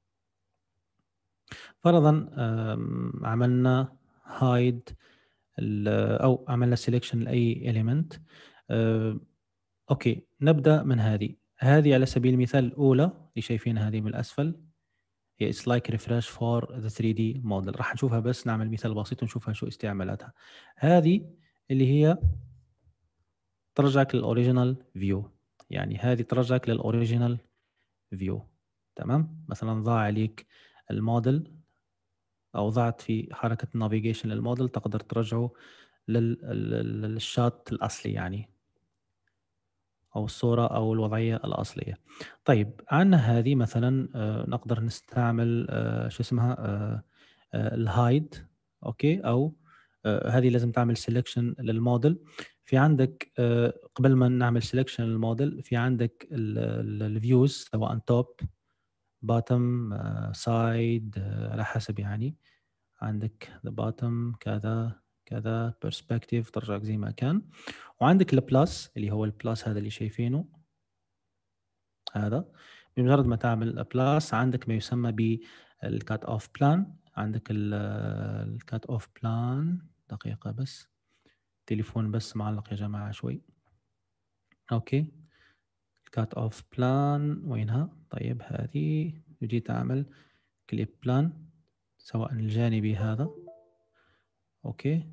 فرضا عملنا هايد او عملنا سيلكشن لاي element. أه اوكي، نبدا من هذه هذه على سبيل المثال الاولى اللي شايفينها هذه من الاسفل، هي it's like refresh for the ثري دي model. راح نشوفها بس نعمل مثال بسيط ونشوفها شو استعمالاتها. هذه اللي هي ترجعك للاوريجينال فيو، يعني هذه ترجعك للاوريجينال فيو. تمام، مثلا ضاع عليك الموديل او ضعت في حركه النافيجيشن للموديل، تقدر ترجعه للشات الاصلي يعني، او الصوره او الوضعيه الاصليه. طيب عندنا هذه مثلا آه، نقدر نستعمل آه، شو اسمها آه، آه، الهايد. اوكي، او آه، هذه لازم تعمل سيلكشن للموديل. في عندك آه، قبل ما نعمل سيلكشن للموديل، في عندك الفيوز سواء توب باتم سايد على حسب يعني. عندك the bottom كذا كذا perspective ترجعك زي ما كان. وعندك البلاس اللي هو البلاس هذا اللي شايفينه هذا. بمجرد ما تعمل بلاس عندك ما يسمى بالكات اوف بلان. عندك الكات اوف بلان، دقيقة بس، تليفون بس معلق يا جماعة شوي. اوكي، الكات اوف بلان وينها؟ طيب هذه نجي تعمل كليب بلان سواء الجانبي هذا، اوكي،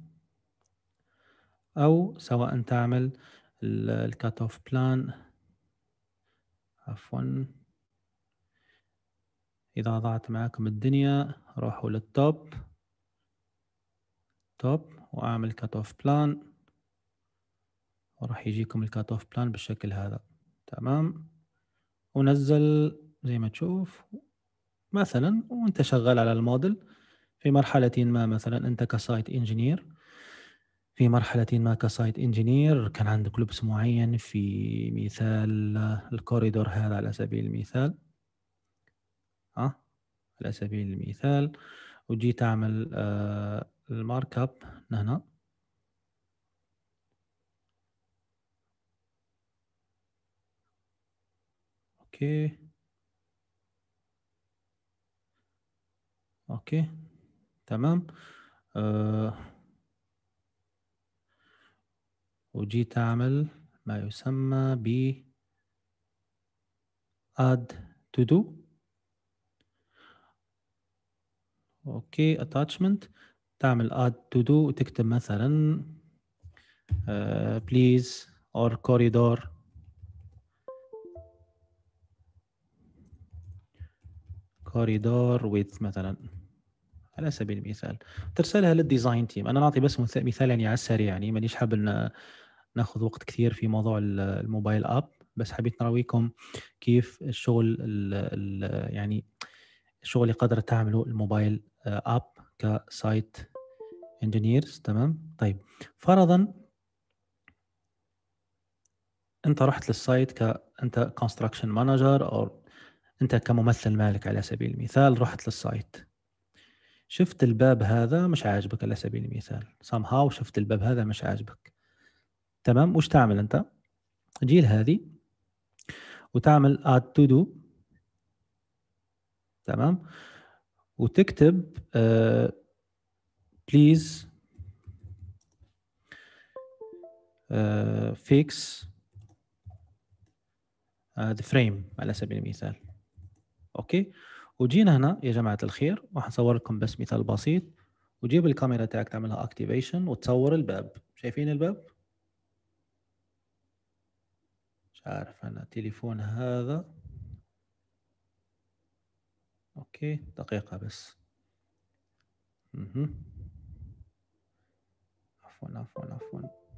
او سواء تعمل الكات اوف بلان، عفوا اذا ضاعت معكم الدنيا روحوا للتوب توب واعمل كات اوف بلان، وراح يجيكم الكات اوف بلان بالشكل هذا. تمام، ونزل زي ما تشوف مثلا وانت شغال على الموديل في مرحلة ما. مثلا انت كسايت انجينير، في مرحلة ما كسايت انجينير كان عندك لبس معين، في مثال الكوريدور هذا على سبيل المثال، ها على سبيل المثال، وجيت اعمل آه المارك اب هنا. اوكي اوكي تمام. آه وجيت اعمل ما يسمى ب add to do. اوكي attachment، تعمل add to do وتكتب مثلا uh, please or corridor corridor with مثلا على سبيل المثال، ترسلها للديزاين تيم. انا نعطي بس مثال يعني على السريع، يعني مانيش حاب ان ناخذ وقت كثير في موضوع الموبايل اب، بس حبيت نراويكم كيف الشغل ال ال يعني الشغل اللي قدر تعمله الموبايل اب كسايت انجينيرز. تمام، طيب فرضا انت رحت للسايت كانت كونستراكشن مانجر او انت كممثل مالك على سبيل المثال، رحت للسايت شفت الباب هذا مش عاجبك على سبيل المثال somehow، شفت الباب هذا مش عاجبك. تمام، وش تعمل انت؟ تجي لهذه وتعمل add to do. تمام، وتكتب uh, please uh, fix uh, the frame على سبيل المثال. اوكي، وجينا هنا يا جماعة الخير راح نصور لكم بس مثال بسيط، وجيب الكاميرا تاعك تعملها اكتيفيشن وتصور الباب. شايفين الباب؟ مش عارف انا التليفون هذا. اوكي دقيقة بس. اها عفوا عفوا عفوا،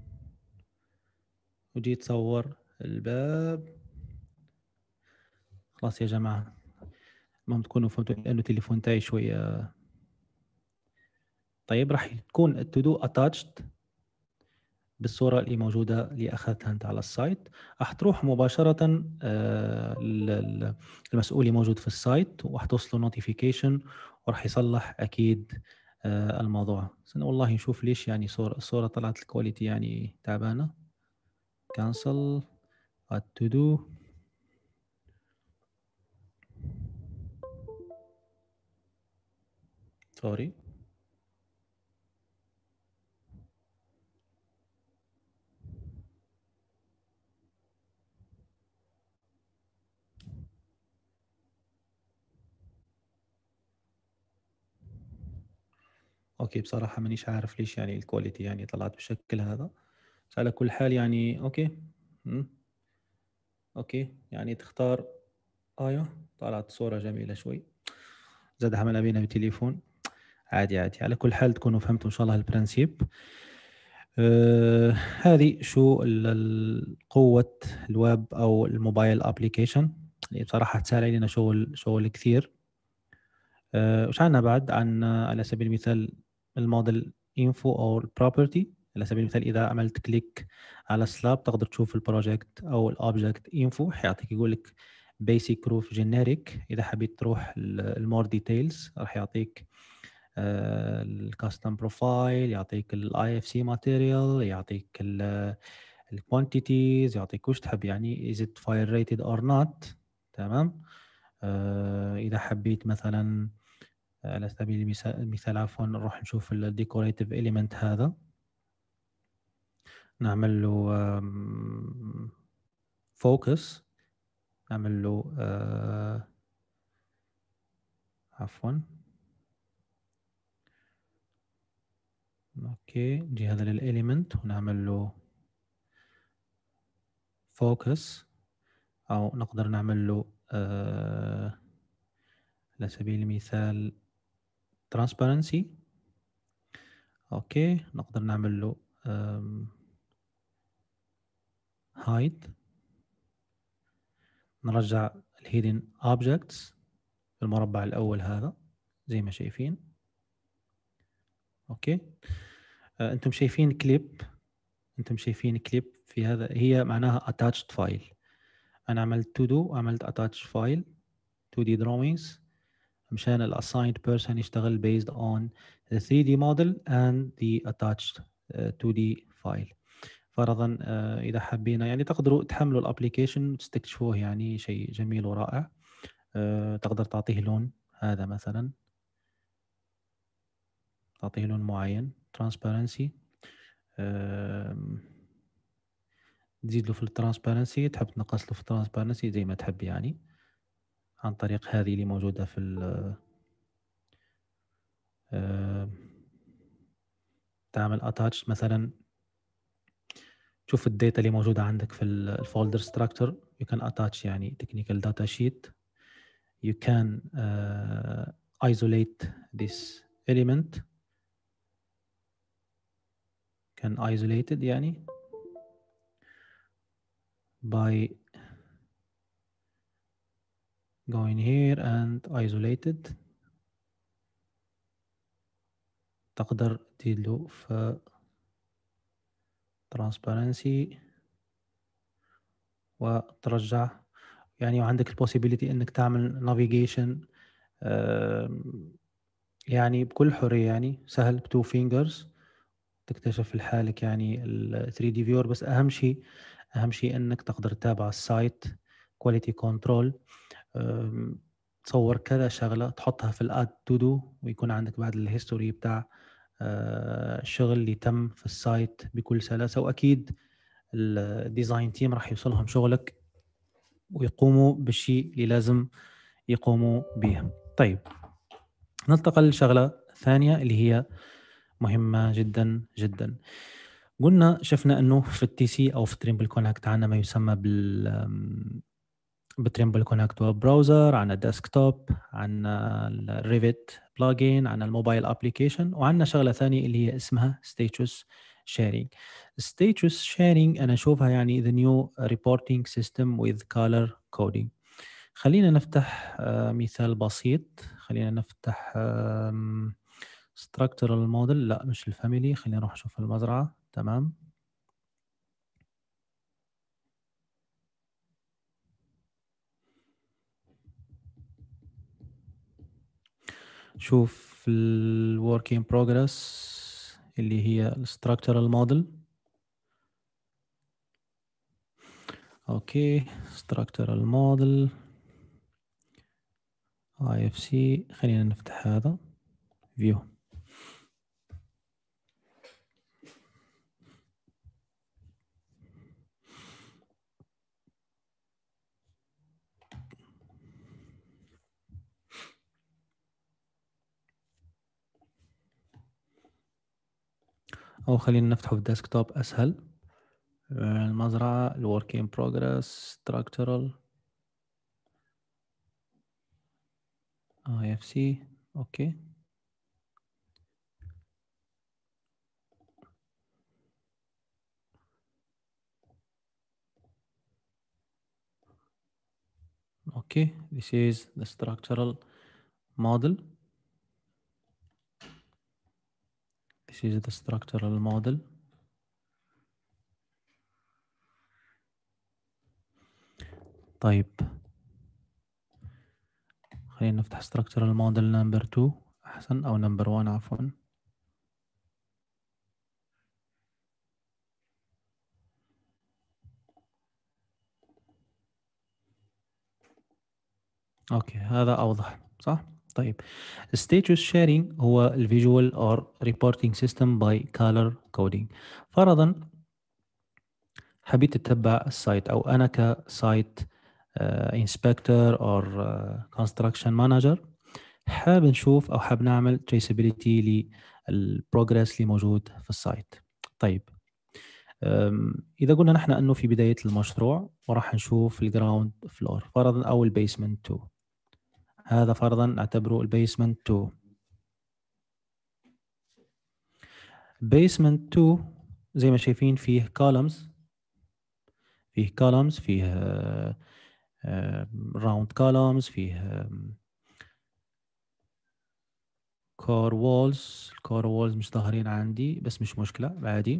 وجيت تصور الباب. خلاص يا جماعة، المهم تكونوا فهمتوا لأنه التليفون تاعي شوية. طيب راح تكون التودو اتاتشد بالصورة اللي موجودة اللي أخذتها أنت على السايت. راح تروح مباشرة آه المسؤول موجود في السايت وراح توصله نوتيفيكيشن وراح يصلح أكيد الموضوع. والله نشوف ليش يعني صورة الصورة طلعت الكواليتي يعني تعبانة. cancel add to do. sorry. اوكي بصراحة مانيش عارف ليش يعني الكواليتي يعني طلعت بالشكل هذا، بس على كل حال يعني اوكي. مم. اوكي يعني تختار. ايوه طلعت صورة جميلة شوي، زاد عملها بينا بتليفون. عادي عادي، على كل حال تكونوا فهمتوا ان شاء الله البرنسيب. آه هذه شو ال- ال- قوة الويب او الموبايل ابليكيشن اللي بصراحة تسهل علينا شغل شغل كثير. آه وش عنا بعد؟ عن على سبيل المثال الموديل انفو او البروبرتي. على سبيل المثال اذا عملت كليك على سلاب تقدر تشوف البروجكت او الاوبجكت انفو، حيعطيك يقول لك بيسك روف جينيريك. اذا حبيت تروح المور ديتيلز راح يعطيك الكاستم بروفايل، يعطيك الاي اف سي ماتيريال، يعطيك الكوانتيتيز، يعطيك وش تحب يعني is it fire rated or not. تمام. آه اذا حبيت مثلا على سبيل المثال المثال عفوا نروح نشوف الديكوريتيف اليمنت هذا، نعمل له فوكس، نعمل له آه عفوا اوكي نجي هذا للاليمنت ونعمل له فوكس، او نقدر نعمل له آه على سبيل المثال transparency. اوكي نقدر نعمل له hide، نرجع الهيدن objects في المربع الاول هذا زي ما شايفين. اوكي آه انتم شايفين كليب، انتم شايفين كليب في هذا، هي معناها attached file. انا عملت to do، عملت attach file تو دي drawings مشان ال assigned person يشتغل based on the ثري دي model and the attached uh, تو دي file. فرضا uh, اذا حبينا يعني تقدروا تحملوا الابليكيشن وتستكشفوه، يعني شيء جميل ورائع. uh, تقدر تعطيه لون، هذا مثلا تعطيه لون معين transparency. uh, تزيد له في الترانسبيرنسي، تحب تنقص له في الترانسبيرنسي زي ما تحب يعني، عن طريق هذه اللي موجودة في ال uh, تعمل attach مثلا. شوف الداتا اللي موجودة عندك في الفولدر structure. you can attach يعني technical data sheet. you can uh, isolate this element. can isolate it يعني by going here and isolate it. تقدر تديله في transparency وترجع يعني، وعندك البوسيبيليتي انك تعمل navigation يعني بكل حرية، يعني سهل بتو فينجرز تكتشف لحالك يعني ال ثري دي فيور. بس اهم شيء اهم شيء انك تقدر تتابع السايت كواليتي كنترول، تصور كذا شغله تحطها في الاد تو دو، ويكون عندك بعد الهيستوري بتاع الشغل اللي تم في السايت بكل سلاسه. واكيد الديزاين تيم راح يوصلهم شغلك ويقوموا بالشيء اللي لازم يقوموا به. طيب ننتقل لشغله ثانيه اللي هي مهمه جدا جدا. قلنا شفنا انه في التي سي او في تريمبل كونكت عندنا ما يسمى بال بتريمبل كونكت ويب براوزر، عندنا ديسكتوب، عندنا الريفت بلجين، عندنا الموبايل ابلكيشن، وعندنا شغله ثانيه اللي هي اسمها ستيتوس شيرينج. ستيتوس شيرينج انا اشوفها يعني the new reporting system with color coding. خلينا نفتح مثال بسيط. خلينا نفتح structural model، لا مش الفاميلي، خلينا نروح نشوف المزرعه. تمام. شوف ال work in progress اللي هي ال structural model. اوكي structural model آي إف سي. خلينا نفتح هذا view. أو خلينا نفتحه في الديسكتوب أسهل. المزرعة ال work in progress structural آي إف سي. أوكي Okay, this is the structural model. This is the structural model. طيب خلينا نفتح structural model number two أحسن أو number one عفوا. أوكي هذا أوضح صح؟ طيب status sharing هو ال visual or reporting system by color coding. فرضا حبيت تتبع السايت أو أنا كسايت انسبكتور أو كونستراكشن مانجر حاب نشوف أو حاب نعمل traceability للبروجرس اللي موجود في السايت. طيب إذا قلنا نحن أنه في بداية المشروع وراح نشوف الجراوند فلور فرضا أو البيسمنت تو، هذا فرضا نعتبره البيسمنت تو. البيسمنت تو زي ما شايفين فيه columns، فيه columns فيه راوند columns فيه كور وولز. الكور وولز مش ظاهرين عندي بس مش مشكلة عادي.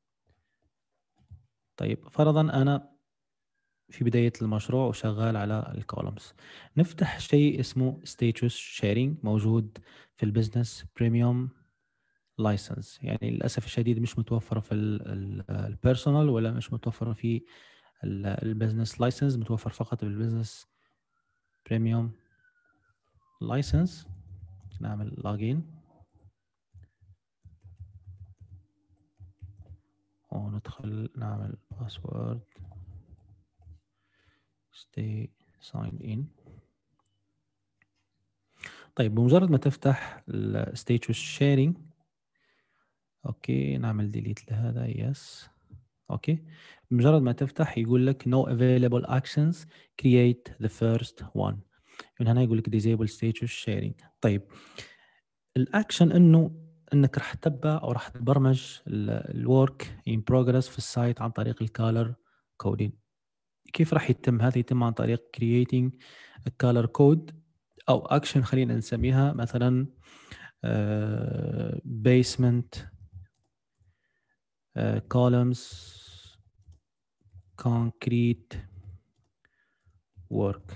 طيب فرضا أنا في بداية المشروع وشغال على الكولمز، نفتح شيء اسمه status sharing موجود في البزنس بريميوم لايسنس. يعني للأسف الشديد مش متوفرة في البيرسونال ولا مش متوفرة في البزنس لايسنس، متوفر فقط في البزنس بريميوم لايسنس. نعمل لوجين وندخل نعمل باسورد stay signed in. طيب بمجرد ما تفتح ال status sharing اوكي نعمل delete لهذا يس. اوكي بمجرد ما تفتح يقول لك no available actions create the first one. من هنا يقول لك disable status sharing. طيب الاكشن انه انك راح تتبع او راح تبرمج الورك ان بروجرس في السايت عن طريق الكالر كودين. كيف راح يتم هذا؟ يتم عن طريق creating a color code او اكشن خلينا نسميها مثلا uh, basement uh, columns concrete work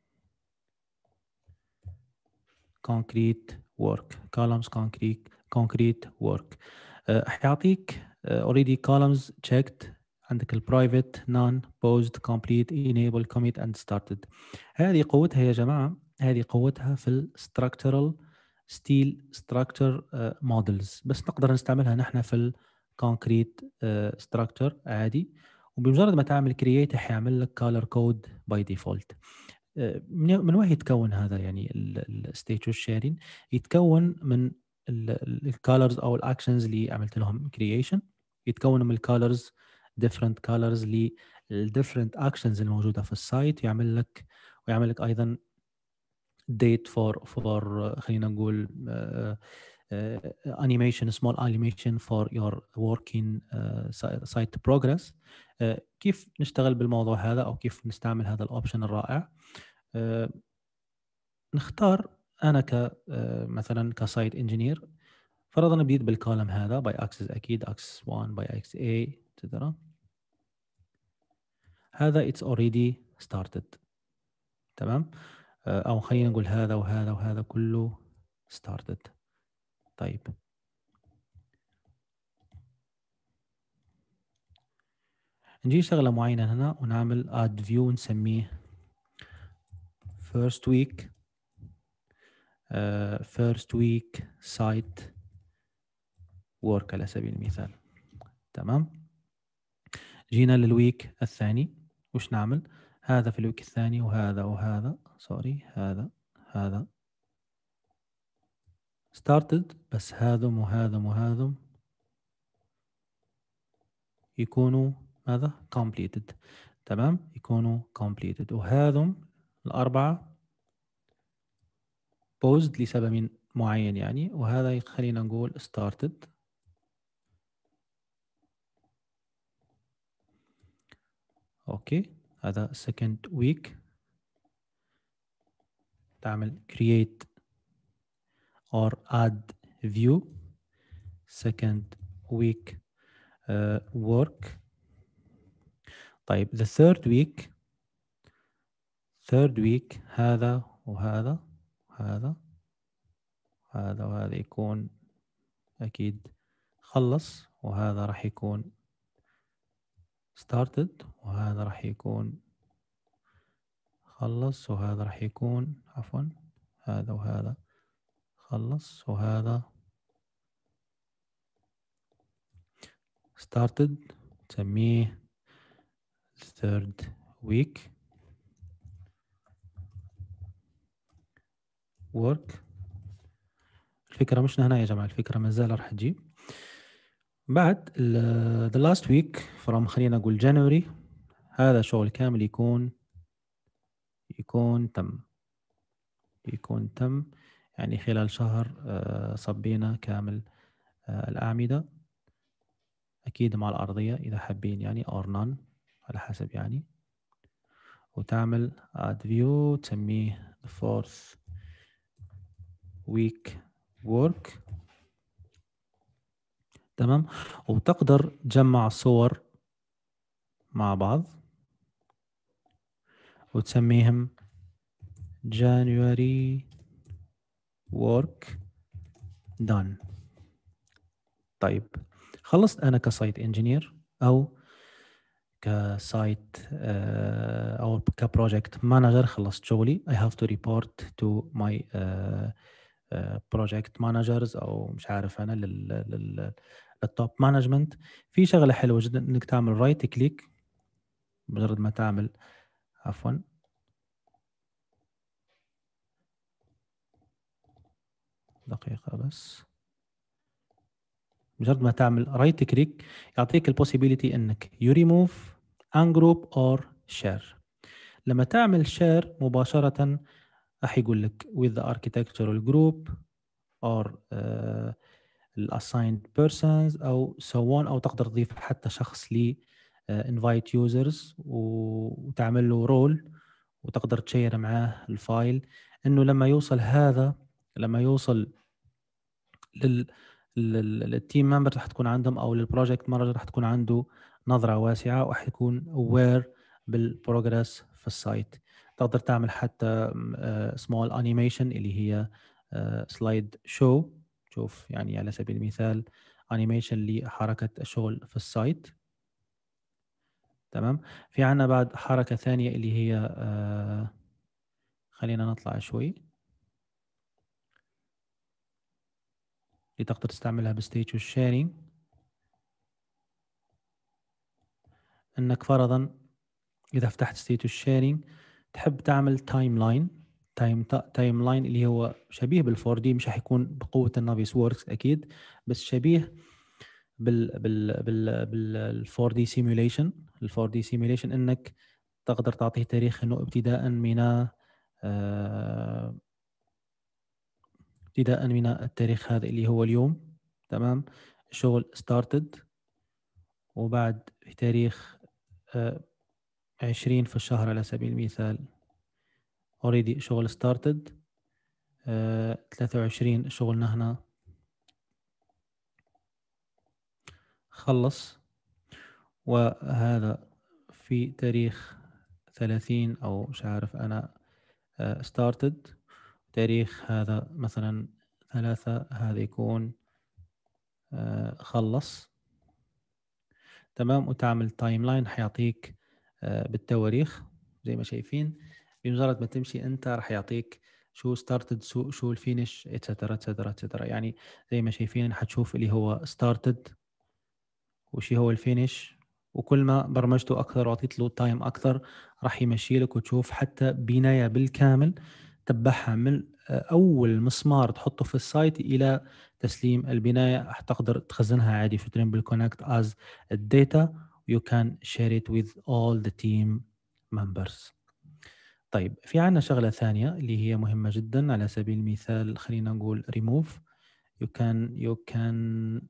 concrete work columns concrete concrete work. uh, حيعطيك uh, already columns checked، عندك البرايفت نون بوزد كومبليت enable commit and started. هذه قوتها يا جماعة، هذه قوتها في الستراكترال ستيل ستراكتر مودلز، بس نقدر نستعملها نحن في الكونكريت ستراكتر عادي. وبمجرد ما تعمل كرييت حيعمل لك كولر كود باي ديفولت. من وين يتكون هذا؟ يعني الستيتوس شيرين يتكون من الكالرز او الاكشنز اللي عملت لهم كرييشن، يتكون من الكالرز different colors للديفرنت اكشنز الموجوده في السايت، يعمل لك ويعمل لك ايضا date for for خلينا نقول uh, uh, animation small animation for your working uh, site progress. uh, كيف نشتغل بالموضوع هذا او كيف نستعمل هذا الاوبشن الرائع؟ uh, نختار انا ك uh, مثلا كسايت انجينير فرضا بديت بالكولم هذا باي اكسس اكيد اكسس واحد باي اكس اي تدرى هذا it's already started. تمام. او خلينا نقول هذا وهذا وهذا كله started. طيب نجي شغلة معينة هنا ونعمل add view ونسميه first week uh, first week site work على سبيل المثال. تمام. جينا للويك الثاني وش نعمل؟ هذا في الويك الثاني وهذا وهذا سوري هذا هذا started، بس هذم وهذم وهذم يكونوا ماذا؟ completed. تمام، يكونوا completed، وهذم الأربعة paused لسبب معين يعني، وهذا خلينا نقول started. اوكي، هذا second week. تعمل create or add view second week uh, work. طيب the third week third week هذا وهذا وهذا هذا وهذا يكون أكيد خلص، وهذا راح يكون started، وهذا راح يكون خلص، وهذا راح يكون عفوا هذا وهذا خلص، وهذا started. تسميه third week work. الفكرة مش هنا يا جماعة، الفكرة ما زال راح تجيب بعد ال the last week from خلينا نقول January. هذا شغل كامل يكون يكون تم يكون تم يعني خلال شهر صبينا كامل الأعمدة، أكيد مع الأرضية إذا حابين يعني or none على حسب يعني، وتعمل add view تسميه the fourth week work. تمام، وتقدر تجمع الصور مع بعض وتسميهم January work done. طيب خلصت أنا كسايت انجينير أو كسايت أو كبروجكت مانجر، خلصت شغلي. I have to report to my uh, uh, project managers أو مش عارف أنا لل لل للتوب مانجمنت. في شغلة حلوة جدا إنك تعمل رايت كليك، مجرد ما تعمل عفوا دقيقة بس، مجرد ما تعمل رايت كليك يعطيك البوسيبيليتي انك you remove ungroup or share. لما تعمل share مباشرة راح يقول لك with the architectural group or uh, assigned persons أو so on، أو تقدر تضيف حتى شخص لي uh, invite users وتعمل له رول وتقدر تشير معاه الفايل، إنه لما يوصل هذا لما يوصل لل التيم ممبر راح تكون عندهم او للبروجكت مانجر راح تكون عنده نظره واسعه وراح يكون اوير بالبروجرس في السايت. تقدر تعمل حتى سمول انيميشن اللي هي سلايد شو، شوف يعني على سبيل المثال انيميشن لحركه الشغل في السايت. تمام، في عندنا بعد حركه ثانيه اللي هي آه خلينا نطلع شوي، اللي تقدر تستعملها بستيج والشيرينج. انك فرضا اذا فتحت ستيتوس شيرينج تحب تعمل تايم لاين تايم تايم لاين اللي هو شبيه بالفور دي، مش راح يكون بقوه النافيس ووركس اكيد، بس شبيه بال بال بال بالفور دي سيميوليشن. الفور دي سيميوليشن انك تقدر تعطيه تاريخ انه ابتداء من آه ابتداء من التاريخ هذا اللي هو اليوم. تمام، الشغل started، وبعد في تاريخ آه عشرين في الشهر على سبيل المثال already شغل started، آه ثلاثة وعشرين شغلنا هنا خلص، وهذا في تاريخ ثلاثين أو مش عارف أنا آه started، تاريخ هذا مثلا ثلاثة هذا يكون آه خلص. تمام. وتعمل تايم لاين حيعطيك آه بالتواريخ زي ما شايفين. بمجرد ما تمشي انت راح يعطيك شو ستارتد شو شو الفينش اتسترا اتسترا اتسترا. يعني زي ما شايفين حتشوف اللي هو ستارتد وشي هو الفينش، وكل ما برمجته اكثر واعطيت له تايم اكثر راح يمشي لك وتشوف حتى بنايه بالكامل تبعها من اول مسمار تحطه في السايت الى تسليم البنايه. حتقدر تخزنها عادي في تريمبل كونكت از الداتا. You can share it with all the team members. طيب في عنا شغلة ثانية اللي هي مهمة جدا. على سبيل المثال خلينا نقول remove. you can you can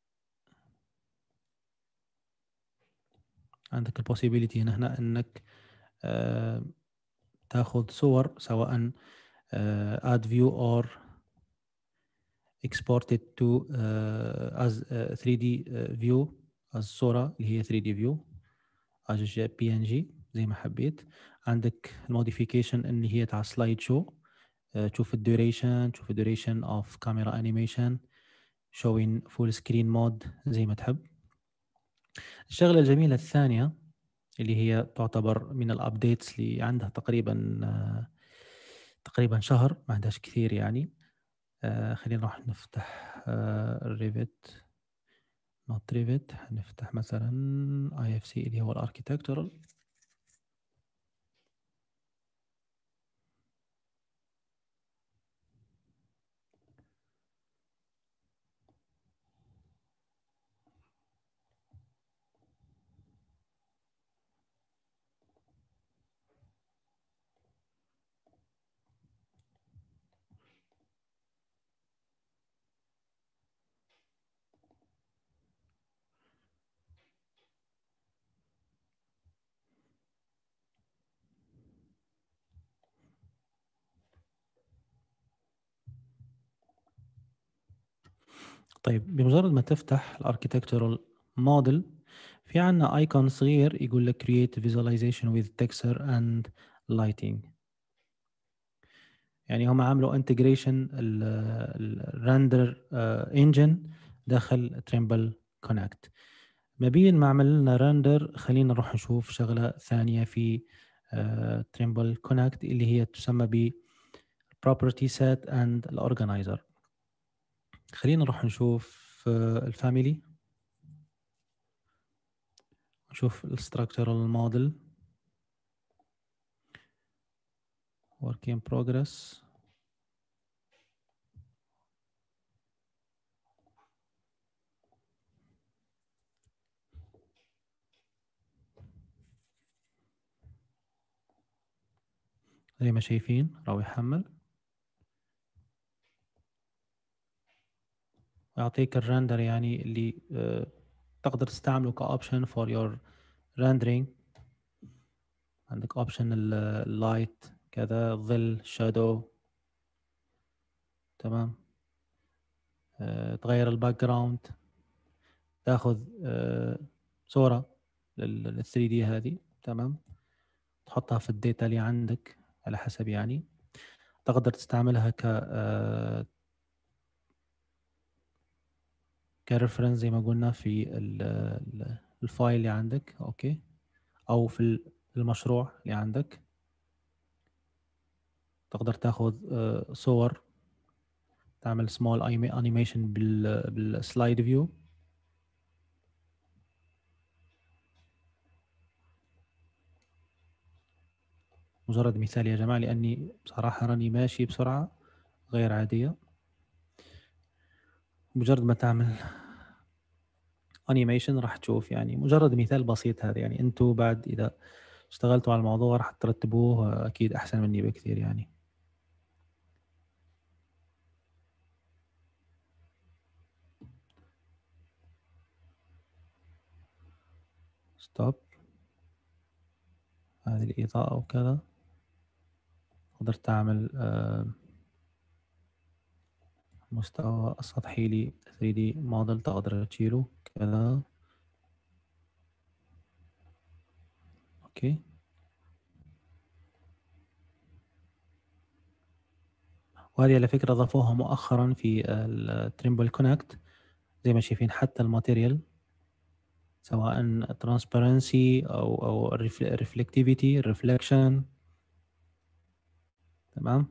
عندك البوسيبيليتي هنا انك آه تاخذ صور سواء آه add view or export it to uh, as uh, ثري دي uh, view as صورة اللي هي ثري دي view as بي ان جي زي ما حبيت. عندك الموديفيكيشن اللي هي تاع سلايد شو. تشوف الدوريشن تشوف الدوريشن اوف كاميرا انيميشن showing full screen mode زي ما تحب. الشغلة الجميلة الثانية اللي هي تعتبر من الابديتس اللي عندها تقريبا آه تقريبا شهر ما عندهاش كثير يعني. آه خلينا نروح نفتح آه الريفت نوت ريفت. هنفتح مثلا اي اف سي اللي هو الاركيتكتورال. طيب بمجرد ما تفتح الاركيتكتورال موديل في عنا ايكون صغير يقول لك create visualization with texture and lighting. يعني هم عملوا انتجريشن الرندر انجن داخل تريمبل كونكت. ما بين ما عمل لنا رندر خلينا نروح نشوف شغله ثانيه في تريمبل كونكت اللي هي تسمى ب property set and الاورجنايزر. خلينا نروح نشوف الفاميلي نشوف الستراكشرال موديل work in progress. زي ما شايفين راح يحمل ويعطيك الرندر يعني اللي uh, تقدر تستعمله كأوبشن for your rendering. عندك اوبشن اللايت كذا ظل شادو. تمام. أه تغير الباك جراوند تاخذ أه صورة لل ثري دي هذه. تمام. تحطها في الداتا اللي عندك على حسب يعني. تقدر تستعملها ك أه كريفرنس زي ما قلنا في الفايل اللي عندك. اوكي. او في المشروع اللي عندك تقدر تاخذ أه صور تعمل سمول انيميشن بال بالسلايد فيو. مجرد مثال يا جماعة لأني بصراحة راني ماشي بسرعة غير عادية. مجرد ما تعمل انيميشن راح تشوف يعني مجرد مثال بسيط هذا. يعني انتوا بعد إذا اشتغلتوا على الموضوع راح ترتبوه أكيد أحسن مني بكثير يعني. ستوب. هذه الإضاءة وكذا تقدر تعمل مستوى السطحي ل ثري دي موديل تقدر تشيله كذا. اوكي. وهذه على فكرة ضافوها مؤخرا في التريمبل كونكت زي ما شايفين، حتى الماتيريال سواء ترانسبيرنسي او او ريفلكتيفيتي ريفلكشن. تمام.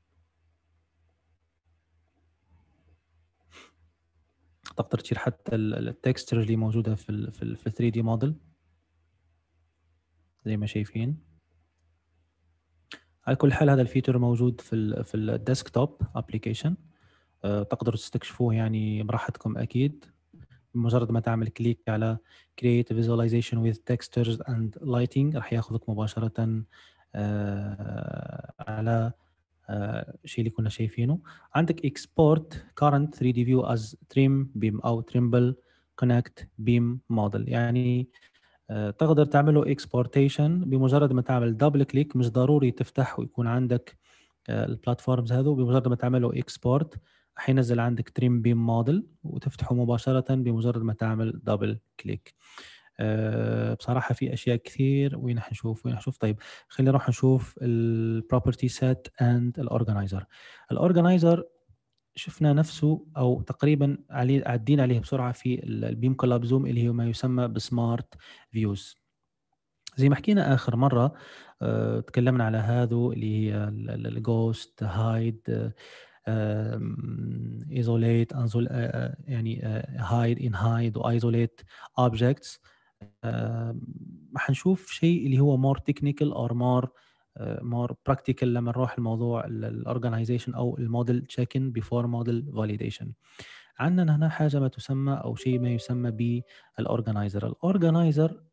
تقدر تشيل حتى التكستشر اللي موجوده في ال في ال في ثري دي موديل زي ما شايفين. على كل حال هذا الفيتشر موجود في ال في الديسكتوب ابلكيشن، أه تقدروا تستكشفوه يعني براحتكم اكيد. بمجرد ما تعمل كليك على create visualization with textures and lighting راح ياخذك مباشره أه على الشيء اللي كنا شايفينه. عندك export current ثري دي view as trim beam او trimble connect beam model، يعني تقدر تعمله exportation بمجرد ما تعمل دبل كليك. مش ضروري تفتح ويكون عندك البلاتفورمز هذو، بمجرد ما تعمله export حينزل عندك trim beam model وتفتحه مباشرة بمجرد ما تعمل دبل كليك. أه بصراحة في أشياء كثير. وين حنشوف وين حنشوف طيب خلينا نروح نشوف البروبرتي سيت اند الأورجنايزر. الأورجنايزر شفنا نفسه أو تقريبا عليه عدين عليه بسرعة في البيم كولاب زوم اللي هو ما يسمى بسمارت فيوز. زي ما حكينا آخر مرة أه تكلمنا على هذا اللي هي الجوست هايد ايزوليت يعني هايد ان هايد وايزوليت اوبجكتس. حنشوف شيء اللي هو مور تكنيكال او مور مور براكتيكال لما نروح الموضوع الاورجنايزيشن او الموديل تشيكن بيفور موديل فاليديشن. عندنا هنا حاجه ما تسمى او شيء ما يسمى بالاورجنايزر. الاورجنايزر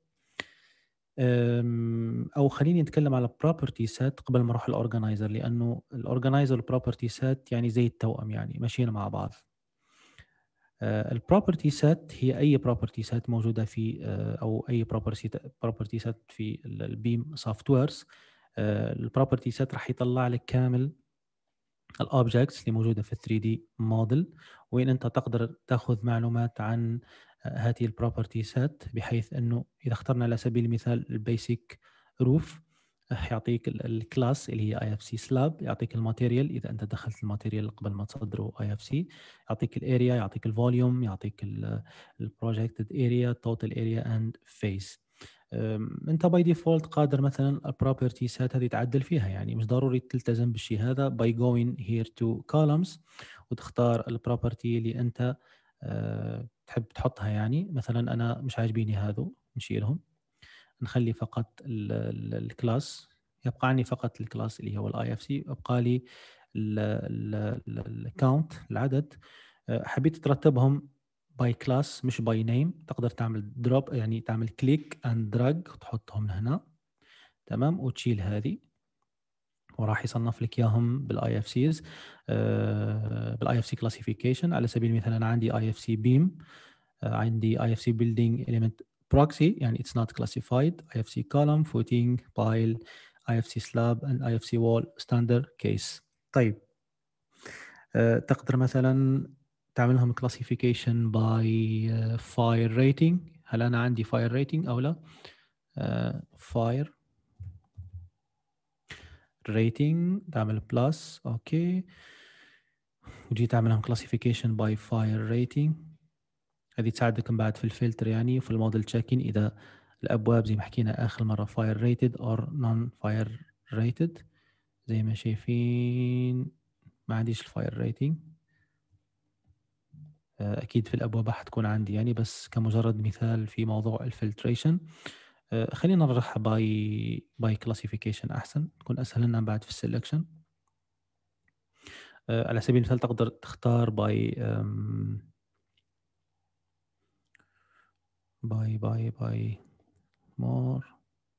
او خليني نتكلم على بروبرتي سيت قبل ما اروح الاورجنايزر، لانه الاورجنايزر والبروبرتي سيت يعني زي التوأم، يعني ماشيين مع بعض. البروبرتي سيت هي اي بروبرتي سيت موجوده في او اي بروبرتي بروبرتي سيت في البيم سوفت ويرز. البروبرتي سيت راح يطلع لك كامل الاوبجكتس اللي موجوده في ثري دي موديل، وين انت تقدر تاخذ معلومات عن هذه البروبرتي سيت، بحيث انه اذا اخترنا على سبيل المثال البيسك روف يعطيك الكلاس اللي هي اي اف سي سلاب، يعطيك الماتيريال اذا انت دخلت الماتيريال قبل ما تصدره اي اف سي، يعطيك الاريا، يعطيك الفوليوم، يعطيك البروجكتد اريا، توتال اريا اند فيس. انت باي ديفولت قادر مثلا البروبرتي سيت هذه تعدل فيها، يعني مش ضروري تلتزم بالشيء هذا. باي جوين هير تو كولمز وتختار البروبرتي اللي انت أه تحب تحطها. يعني مثلا انا مش عاجبيني هذا، نشيلهم، نخلي فقط الكلاس، يبقى عني فقط الكلاس اللي هو الاي اف سي، يبقى لي الكاونت العدد. حبيت ترتبهم باي كلاس مش باي نيم، تقدر تعمل دروب يعني تعمل كليك اند دراج تحطهم هنا. تمام. وتشيل هذه وراح يصنف لك اياهم بالاي اف سيز بالاي اف سي كلاسيفيكيشن. على سبيل المثال انا عندي اي اف سي بيم، عندي اي اف سي بيلدينج اليمنت بروكسي يعني it's not classified، اي اف سي column footing pile اي اف سي slab and اي اف سي wall standard case. طيب أه تقدر مثلا تعملهم classification by uh, fire rating. هل انا عندي fire rating او لا؟ uh, fire rating تعمل plus اوكي، وجي تعملهم classification by fire rating. هذه تساعدكم بعد في الفلتر يعني وفي الموديل تشيكين اذا الابواب زي ما حكينا اخر مره fire rated or non fire rated. زي ما شايفين ما عنديش الفاير ريتنج، اكيد في الابواب حتكون عندي يعني، بس كمجرد مثال في موضوع الفلتريشن. خلينا نرجعها باي باي كلاسيفيكيشن احسن، تكون اسهل لنا بعد في السلكشن. على سبيل المثال تقدر تختار باي باي باي باي مور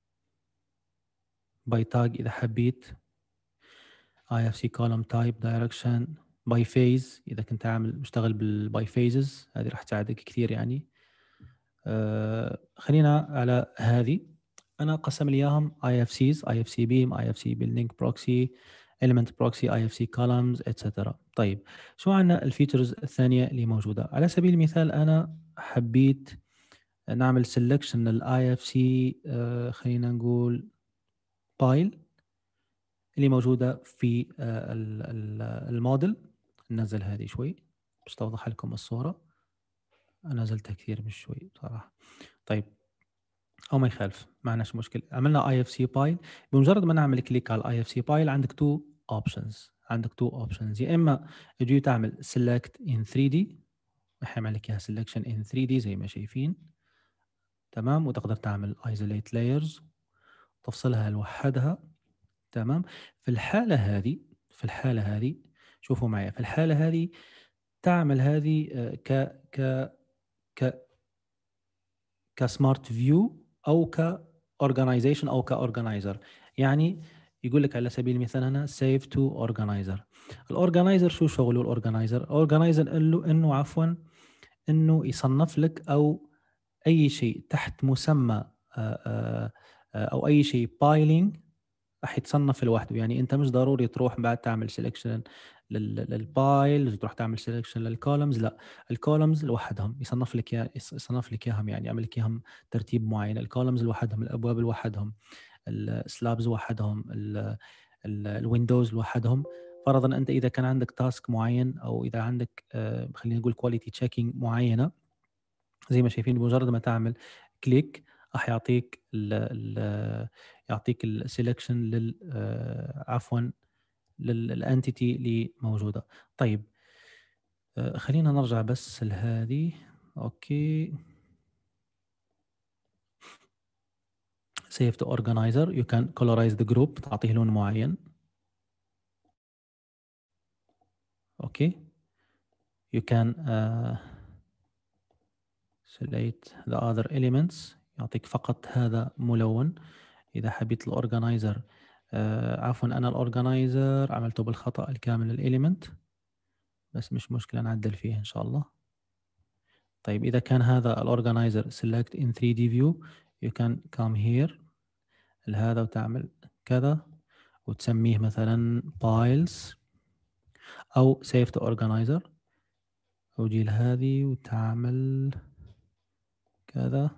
باي تاج اذا حبيت، اي اف سي كولوم تايب دايركشن باي فيز اذا كنت عامل مشتغل بالباي فيزز، هذه راح تساعدك كثير يعني. آه خلينا على هذه، انا قسم لي اياهم اي اف سيز، اي اف سي بيم، اي اف سي بيلدينج بروكسي، element proxy، اي اف سي columns etc. طيب شو عندنا الفيتشرز الثانيه اللي موجوده؟ على سبيل المثال انا حبيت نعمل selection للاي اف سي، خلينا نقول بايل اللي موجودة في الموديل. ننزل هذه شوي باش توضح لكم الصورة. نزلتها كثير مش شوي بصراحة. طيب او ما يخالف، ما عندناش مشكله. عملنا اي اف سي بايل. بمجرد ما نعمل كليك على الاي اف سي بايل عندك تو اوبشنز، عندك تو اوبشنز. يا اما تجي تعمل سيلكت ان ثري دي، راح يعمل لك اياها سيلكشن ان ثري دي زي ما شايفين، تمام. وتقدر تعمل ايزوليت لايرز تفصلها لوحدها، تمام. في الحاله هذه في الحاله هذه شوفوا معي، في الحاله هذه تعمل هذه ك ك ك كسمارت فيو او كاورجنايزيشن او كاورجنايزر. يعني يقول لك على سبيل المثال هنا سيف تو اورجنايزر. الاورجنايزر شو شغله؟ الاورجنايزر الاورجنايزر انه انه عفوا انه يصنف لك او اي شيء تحت مسمى او اي شيء بايلينج راح يتصنف لوحده. يعني انت مش ضروري تروح بعد تعمل سيلكشن للبايل تروح تعمل سيلكشن للكولمز، لا، الكولمز لوحدهم يصنف لك يا يصنف لك اياهم، يعني يعمل لك اياهم ترتيب معين. الكولمز لوحدهم، الابواب لوحدهم، السلابز لوحدهم، الويندوز لوحدهم. فرضا انت اذا كان عندك تاسك معين او اذا عندك آه خلينا نقول كواليتي تشيكينج معينه، زي ما شايفين بمجرد ما تعمل كليك راح يعطيك ال ال يعطيك السelection لل عفوا للانتيتي اللي موجوده. طيب خلينا نرجع بس لهذه. اوكي، save to organizer you can colorize the group، تعطيه لون معين. اوكي you can uh, select the other elements، يعطيك فقط هذا ملون. إذا حبيت الأورجنايزر آه عفوا أنا الأورجنايزر عملته بالخطأ الكامل الإليمنت، بس مش مشكلة نعدل فيه إن شاء الله. طيب إذا كان هذا الأورجنايزر select in ثري دي view you can come here لهذا وتعمل كذا وتسميه مثلا piles أو save to organizer، وجي لهذه وتعمل كذا.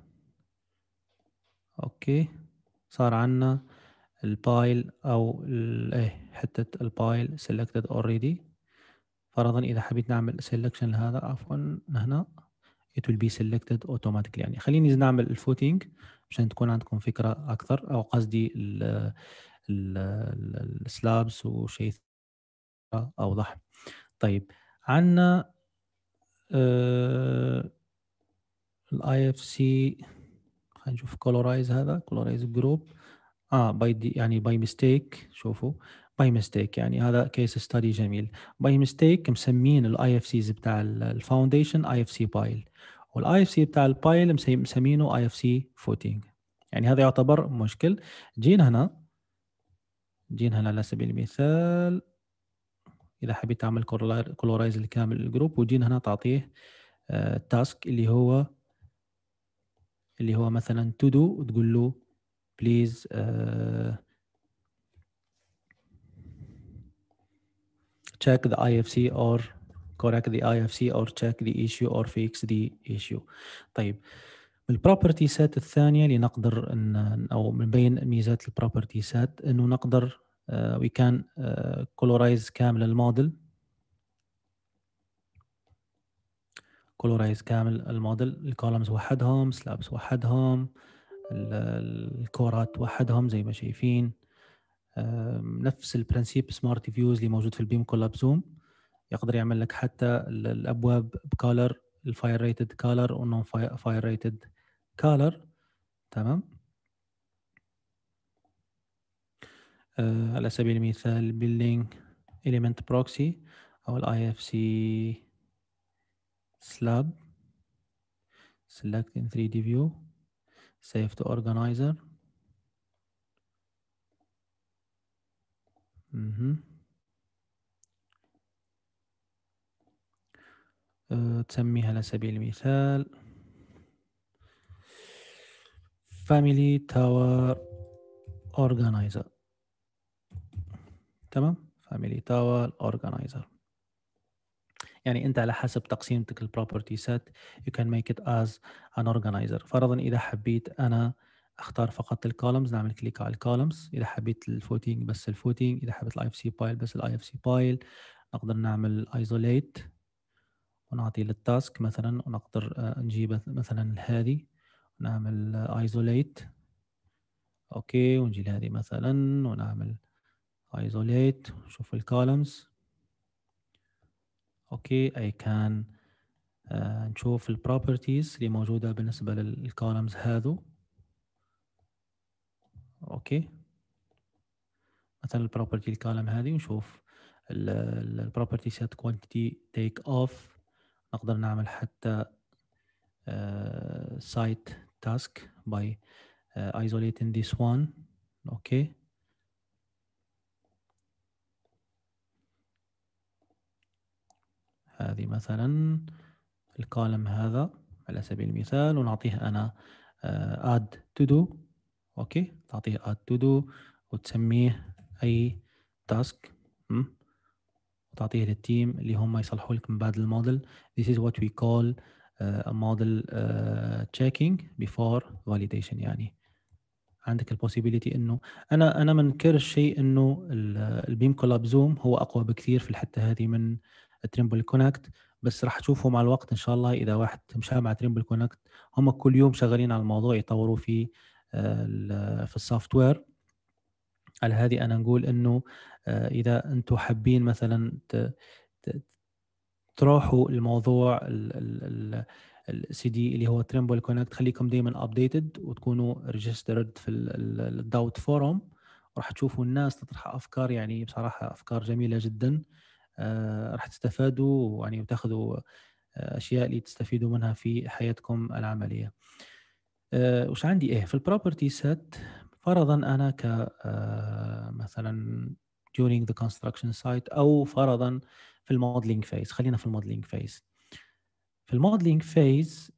أوكي، صار عنا البايل او ايه حته البايل selected already. فرضا اذا حبيت نعمل selection لهذا عفوا هنا it will be selected automatically. يعني خليني نعمل الفوتينج عشان تكون عندكم فكره اكثر، او قصدي السلابس وشيء اوضح. طيب عندنا الاي اف سي، خلينا نشوف colorize. هذا colorize جروب اه باي دي يعني باي ميستيك. شوفوا باي ميستيك يعني هذا كيس ستادي جميل. باي ميستيك مسمين الاي اف سيز بتاع الفاونديشن اي اف سي بايل، والاي اف سي بتاع البايل مسمينه اي اف سي فوتينج. يعني هذا يعتبر مشكل. جينا هنا جينا هنا على سبيل المثال اذا حبيت تعمل كولورايز لكامل الجروب، وجينا هنا تعطيه تاسك اللي هو اللي هو مثلا تو دو، وتقول له بليز uh, check the I F C or correct the I F C or check the issue or fix the issue. طيب البروبرتي سيت الثانية اللي نقدر ان او من بين ميزات البروبرتي سيت انه نقدر uh, we can uh, colorize كامل الموديل colorize كامل الموديل. الكولمز وحدهم، سلابس وحدهم، الكورات وحدهم زي ما شايفين. نفس البرنسيب سمارت فيوز اللي موجود في البيم كولاب زوم، يقدر يعمل لك حتى الابواب بكالر، الفاير ريتد كالر والنون فاير ريتد كالر، تمام. آه على سبيل المثال building element proxy او الاي اف سي slab select in ثري دي view save to organizer. مهم. آه تسميها على سبيل المثال family tower organizer، تمام. family tower organizer. يعني انت على حسب تقسيمتك البروبرتي سيت you can make it as an organizer. فرضا اذا حبيت انا اختار فقط الكولمز، نعمل كليك على الكولمز. اذا حبيت الفوتينج بس الفوتينج، اذا حبيت الاي اف سي بايل بس الاي اف سي بايل. نقدر نعمل ايزوليت ونعطي للتاسك مثلا، ونقدر نجيب مثلا هذه ونعمل ايزوليت. اوكي، ونجي لهذه مثلا ونعمل ايزوليت، نشوف الكولمز. اوكي، اي كان آه نشوف البروبرتيز اللي موجوده بالنسبه للكولمز هذو. اوكي، مثلا البروبرتي الكولم هذه، ونشوف البروبرتي set quantity take off. نقدر نعمل حتى uh, site task by uh, isolating this one. اوكي، هذه مثلا الكولم هذا على سبيل المثال، ونعطيه انا uh, add to do. اوكي، تعطيه add to do وتسميه اي تاسك، وتعطيه للتيم اللي هم يصلحوا لك من بعد الموديل. This is what we call uh, a model uh, checking before validation. يعني عندك البوسيبيليتي انه انا انا ما انكرش شيء انه البيم كولاب زوم هو اقوى بكثير في الحته هذه من تريمبل كونكت، بس راح تشوفوا مع الوقت ان شاء الله. اذا واحد مشى مع تريمبل كونكت، هم كل يوم شغالين على الموضوع، يطوروا فيه في السوفت وير. على هذه انا نقول انه اذا انتم حابين مثلا تروحوا الموضوع السي دي اللي هو تريمبل كونكت، خليكم دائما ابديتد وتكونوا ريجسترد في الداوت فورم. راح تشوفوا الناس تطرح افكار، يعني بصراحه افكار جميله جدا. آه راح تستفادوا يعني وتاخذوا اشياء اللي تستفيدوا منها في حياتكم العمليه. آه وش عندي ايه في البروبرتي سيت؟ فرضا انا ك آه مثلا during the construction site، او فرضا في الموديلينج فيز. خلينا في الموديلينج فيز. في الموديلينج فيز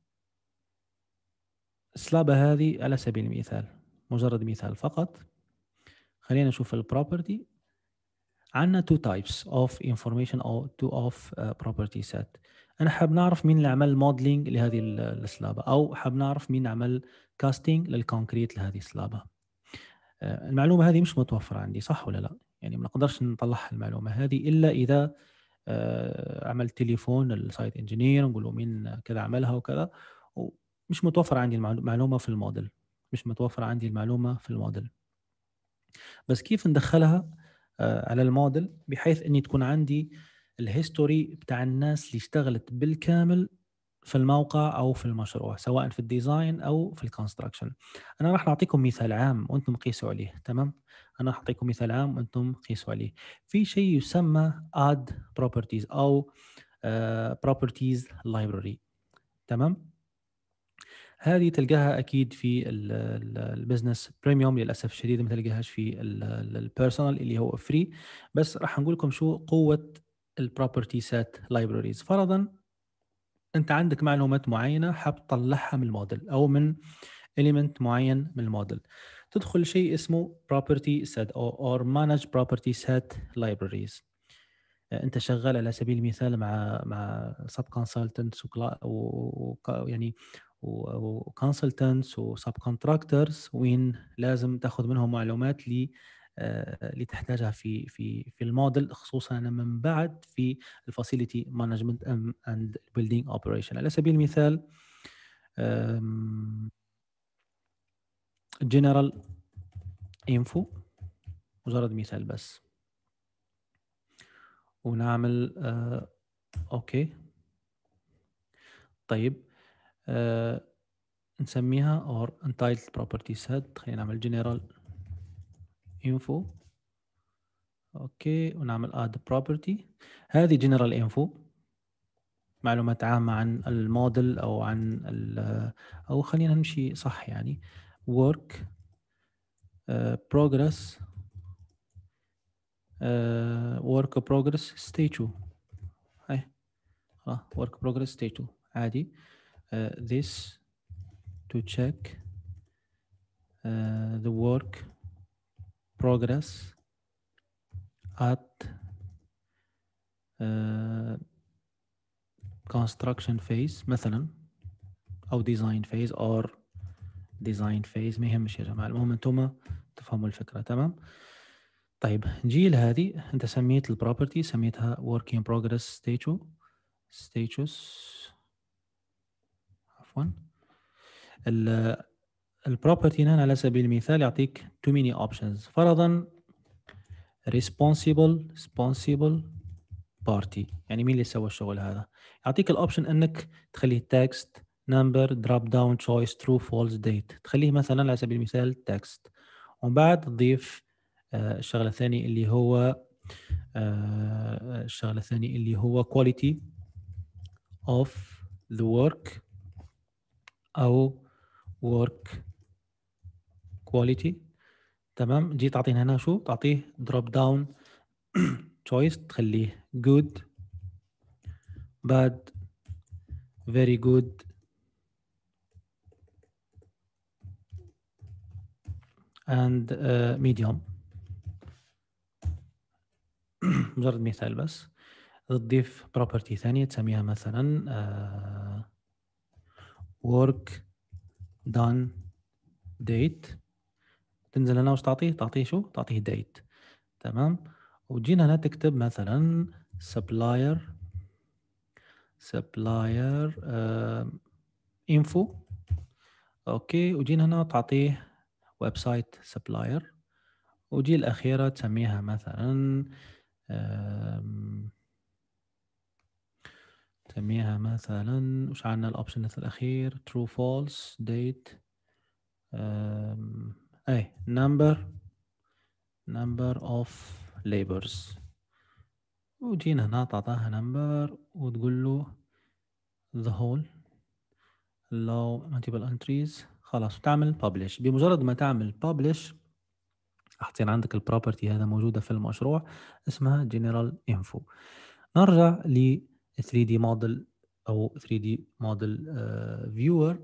السلابة هذه على سبيل المثال، مجرد مثال فقط. خلينا نشوف البروبرتي. عندنا two types of information او two of uh, property set. انا حاب نعرف مين اللي عمل موديلينج لهذه السلابة، او حاب نعرف مين عمل كاستنج للكونكريت لهذه السلابة. uh, المعلومة هذه مش متوفرة عندي، صح ولا لا؟ يعني ما نقدرش نطلعها المعلومة هذه الا اذا uh, عمل تليفون للسايت انجينير ونقول له مين كذا عملها وكذا. مش متوفر عندي المعلومة في الموديل، مش متوفر عندي المعلومة في الموديل. بس كيف ندخلها آه على الموديل بحيث اني تكون عندي الهيستوري بتاع الناس اللي اشتغلت بالكامل في الموقع او في المشروع، سواء في الديزاين او في الكونستراكشن. انا راح نعطيكم مثال عام وانتم قيسوا عليه. تمام، انا راح اعطيكم مثال عام وانتم قيسوا عليه. في شيء يسمى add properties او uh, properties library. تمام، هذه تلقاها اكيد في البزنس بريميوم. للاسف الشديد ما تلقاهاش في البيرسونال اللي هو فري. بس راح نقول لكم شو قوه البروبرتي سيت لايبراريز. فرضا انت عندك معلومات معينه حاب تطلعها من الموديل او من element معين من الموديل، تدخل شيء اسمه property set او or manage property set libraries. انت شغال على سبيل المثال مع مع سب كونسلتنتس ويعني وكونسلتنتس وسب كونتراكتورز، وين لازم تاخذ منهم معلومات اللي اللي تحتاجها في في في الموديل، خصوصا من بعد في الفاسيلتي مانجمنت اند بيلدينج اوبريشن. على سبيل المثال جنرال انفو، مجرد مثال بس، ونعمل آه اوكي. طيب آه نسميها or entitled property set. خلينا نعمل general info. اوكي، ونعمل add property. هذه general info، معلومات عامة عن الموديل او عن او خلينا نمشي صح يعني work uh, progress uh, work progress stage two. هاي اه work progress stage two عادي. uh, this to check uh, the work progress at uh, construction phase مثلا، أو design phase or ديزاين فيز، ما يهمش يا جماعه، المهم انتم تفهموا الفكره. تمام. طيب نجي لهذه، انت سميت البروبرتي سميتها work in progress status status عفوا. البروبرتي هنا على سبيل المثال يعطيك too many options. فرضا responsible responsible party، يعني مين اللي سوى الشغل هذا؟ يعطيك الاوبشن انك تخليه text number drop down choice true false date، تخليه مثلا على سبيل المثال text، ومن بعد تضيف آه، الشغله الثانيه اللي هو آه، الشغله الثانيه اللي هو quality of the work او work quality. تمام. جي تعطينا هنا شو؟ تعطيه drop down choice، تخليه good bad very good and uh, medium. مجرد مثال بس. تضيف property ثانية تسميها مثلا uh, work done date، تنزل هنا وش تعطيه؟ تعطيه شو؟ تعطيه date. تمام. وجينا هنا تكتب مثلا supplier supplier uh, info. اوكي. وجينا هنا تعطيه ويب سايت سبلاير، وجي الأخيرة تسميها مثلا تسميها مثلا وش عندنا الأوبشن الأخير true false date أي number number of labors، وجينا هنا تعطاها number وتقول له the whole allow multiple entries. خلاص تعمل publish. بمجرد ما تعمل publish حاطين عندك البروبرتي هذا موجودة في المشروع اسمها general info. نرجع ل ثري دي model أو ثري دي model uh, viewer،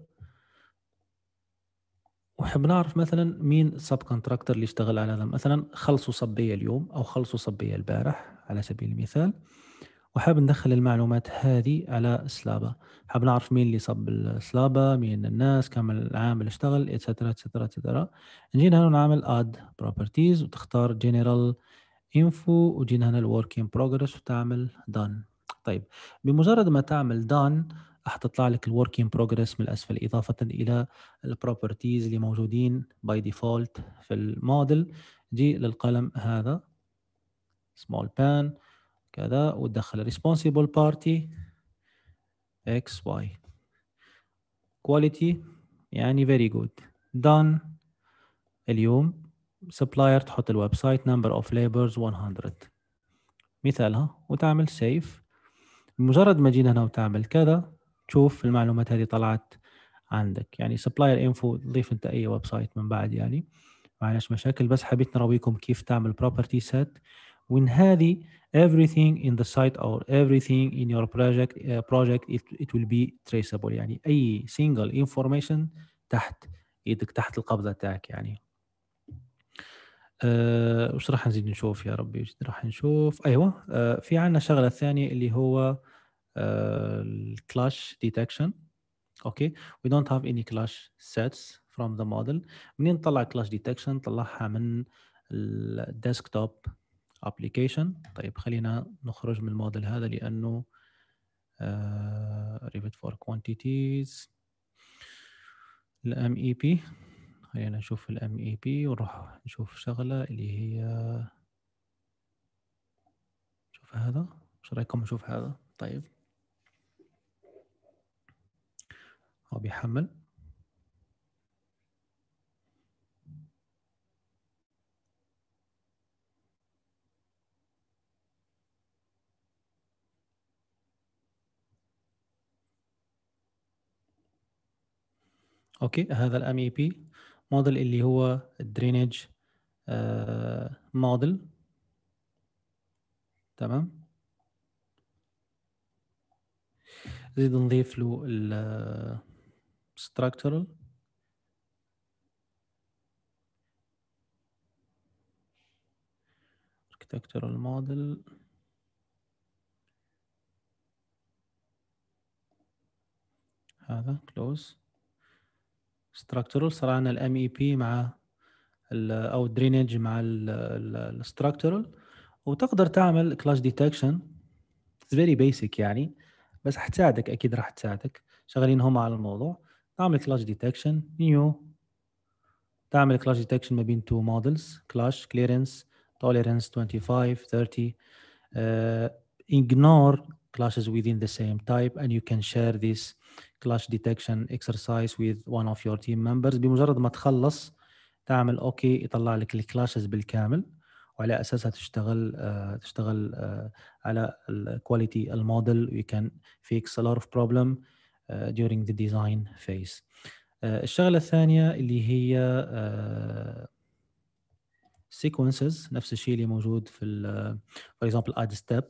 وحب نعرف مثلا مين سب كونتراكتور اللي اشتغل على هذا. مثلا خلصوا صبية اليوم أو خلصوا صبية البارح على سبيل المثال، وحاب ندخل المعلومات هذه على سلابا. حاب نعرف مين اللي صب السلابا، مين الناس، كم العامل اشتغل، اتسترا اتسترا اتسترا. نجينا هنا نعمل اد بروبرتيز وتختار جنرال انفو، وجينا هنا الورك ان بروجرس وتعمل دان. طيب بمجرد ما تعمل دان راح تطلع لك الورك ان بروجرس من الاسفل، اضافه الى البروبرتيز اللي موجودين باي ديفولت في الموديل. جي للقلم هذا سمول بان كذا، وتدخل responsible party x y quality يعني very good done اليوم supplier تحط الويب سايت number of labors مية مثالها وتعمل سيف. بمجرد ما جينا هنا وتعمل كذا تشوف المعلومات هذه طلعت عندك. يعني supplier info تضيف انت اي ويب سايت من بعد، يعني معلش مشاكل، بس حبيت نراويكم كيف تعمل property set. وإن هذه everything in the site or everything in your project uh, project it, it will be traceable، يعني أي single information تحت إيدك تحت القبضة تاعك يعني. أه وش راح نزيد نشوف يا ربي؟ راح نشوف أيوة أه في عنا شغلة ثانية اللي هو الكلاش ديتكشن. اوكي we don't have any clash sets from the model. منين نطلع clash detection؟ نطلعها من الديسكتوب ابلكيشن. طيب خلينا نخرج من الموديل هذا لانه uh, Revit for quantities الام اي بي. خلينا نشوف الام اي بي ونروح نشوف شغله اللي هي شوف هذا. ايش رايكم نشوف هذا؟ طيب هو بيحمل. اوكي هذا الام اي بي موديل اللي هو الدرينج موديل. تمام. نزيد نضيف له ال structural architectural model. هذا close structural صار عندنا الام اي بي مع ال او drainage مع الستراكتورال، وتقدر تعمل كلاش ديتكشن. It's very basic يعني، بس حتساعدك اكيد، راح تساعدك. شغالين هم على الموضوع. تعمل كلاش ديتكشن نيو، تعمل كلاش ديتكشن ما بين two models clash clearance tolerance twenty-five thirty. uh, ignore clashes within the same type and you can share this clash detection exercise with one of your team members. بمجرد ما تخلص تعمل اوكي يطلع لك الكلاشز بالكامل، وعلى اساسها تشتغل uh, تشتغل uh, على الكواليتي الموديل. you can fix a lot of problem uh, during the design phase. uh, الشغله الثانيه اللي هي uh, sequences، نفس الشيء اللي موجود في ال for example add step.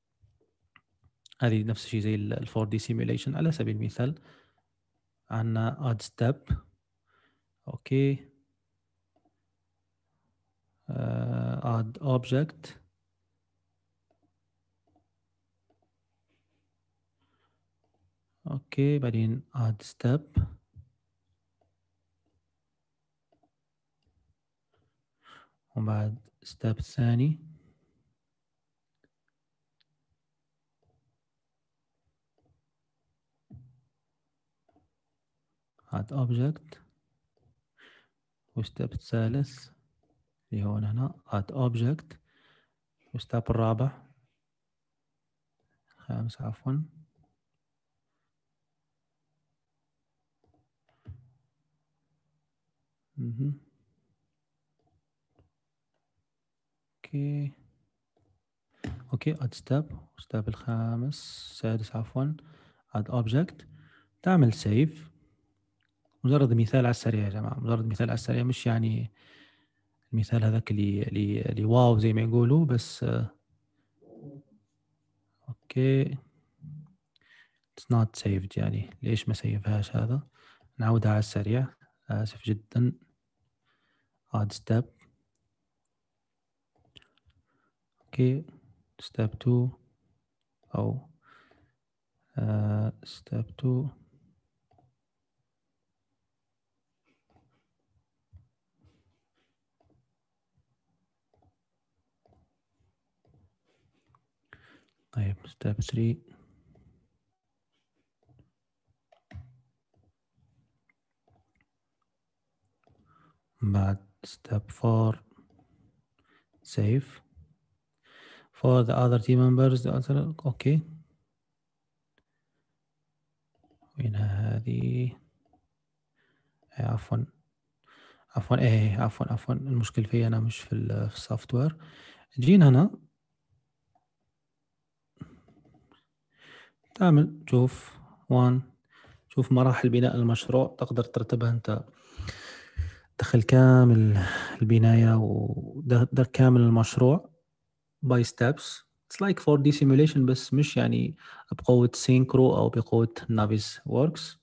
هذه نفس الشيء زي ال four D simulation. على سبيل المثال عندنا add step، اوكي uh, add object، اوكي بعدين add step، وبعد step الثاني add object، وستep الثالث اللي هو هنا add object، وستep الرابع خامس عفوا مهم. اوكي اوكي add step، step الخامس السادس عفوا add object. تعمل save. مجرد مثال على السريع يا جماعة، مجرد مثال على السريع، مش يعني المثال هذاك اللي اللي اللي واو زي ما يقولوا، بس آه، اوكي it's not saved. يعني ليش ما سيفهاش؟ هذا نعودها على السريع، آسف جدا. add step، اوكي step two أو uh, step two طيب step three بعد step four save for the other team members the other. اوكي وين هذه؟ عفوا عفوا ايه عفوا عفوا المشكلة في انا مش في السوفت وير. جينا هنا تعمل شوف وان، شوف مراحل بناء المشروع، تقدر ترتبها انت، دخل كامل البناية ودر كامل المشروع by steps. It's like four D simulation بس مش يعني بقوة سينكرو أو بقوة نافيس ووركس.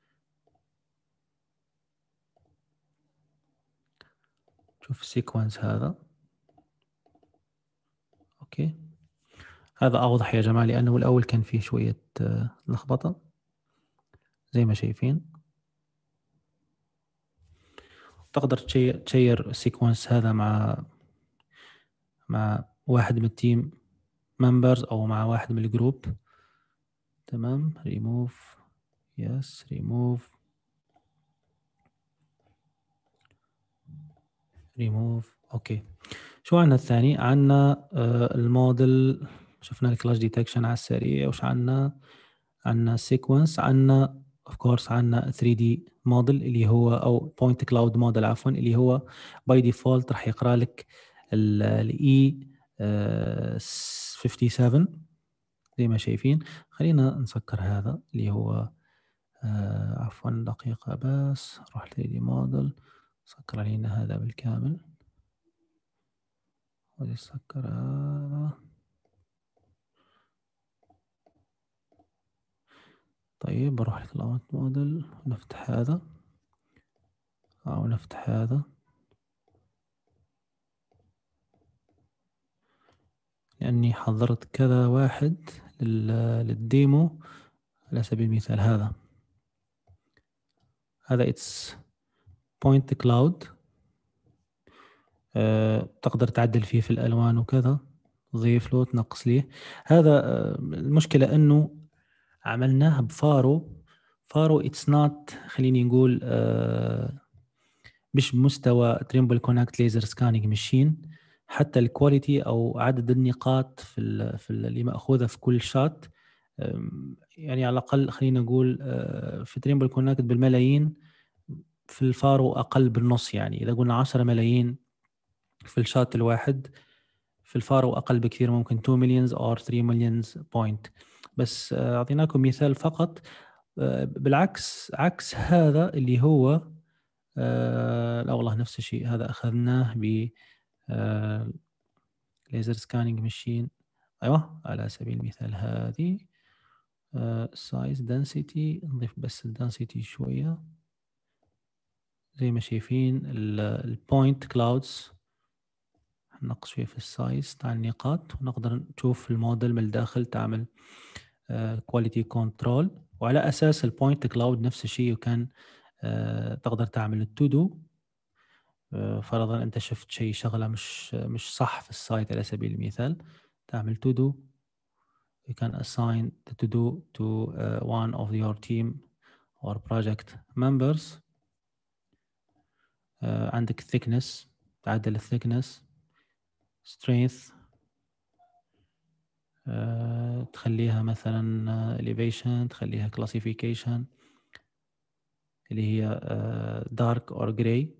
شوف السيكونس هذا، أوكي هذا أوضح يا جماعة، لأنه الأول كان فيه شوية لخبطة زي ما شايفين. تقدر تشير السيكونس هذا مع مع واحد من التيم ممبرز أو مع واحد من الجروب. تمام remove yes remove remove اوكي. شو عندنا الثاني؟ عندنا آه الموديل، شفنا الكلاش ديتكشن على السريع. وش عندنا؟ عندنا سيكونس، عندنا اوف كورس عندنا ثري دي موديل اللي هو او بوينت كلاود موديل عفوا، اللي هو باي ديفولت راح يقرا لك الاي خمسة وخمسين زي ما شايفين. خلينا نسكر هذا اللي هو آه عفوا دقيقة بس، روح ثري دي موديل سكر علينا هذا بالكامل ونسكر هذا. طيب بروح لكلاود موديل ونفتح هذا أو نفتح هذا، لأني حضرت كذا واحد للديمو. على سبيل المثال هذا هذا it's بوينت كلاود أه تقدر تعدل فيه في الالوان وكذا، تضيف له تنقص ليه. هذا أه المشكله انه عملناها بفارو. فارو اتس نوت، خليني نقول أه مش بمستوى تريمبل كونكت ليزر سكاننج ماشين. حتى الكواليتي او عدد النقاط في ال في ال اللي ماخوذه في كل شات، يعني على الاقل خلينا نقول في تريمبل كونكت بالملايين، في الفارو اقل بالنص. يعني اذا قلنا عشرة ملايين في الشات الواحد، في الفارو اقل بكثير، ممكن اثنين مليونز او ثلاثة مليونز بوينت. بس اعطيناكم مثال فقط. بالعكس، عكس هذا اللي هو آه لا والله نفس الشيء، هذا أخذناه ب ليزر سكانينج ماشين. أيوة، على سبيل المثال هذه سايز دنسيتي، نضيف بس الدنسيتي شوية زي ما شايفين. البوينت كلاودز نقص شوية في السايز تاع النقاط، ونقدر نشوف الموديل من الداخل تعمل كواليتي كنترول. وعلى أساس البوينت كلاود نفس الشيء، وكان آه تقدر تعمل التو دو. فرضا انت شفت شيء، شغله مش مش صح في السايت على سبيل المثال، تعمل to do. you can assign the to do to uh, one of your team or project members. uh, عندك thickness، تعدل ال thickness. strength uh, تخليها مثلا uh, elevation، تخليها classification اللي هي uh, dark or gray.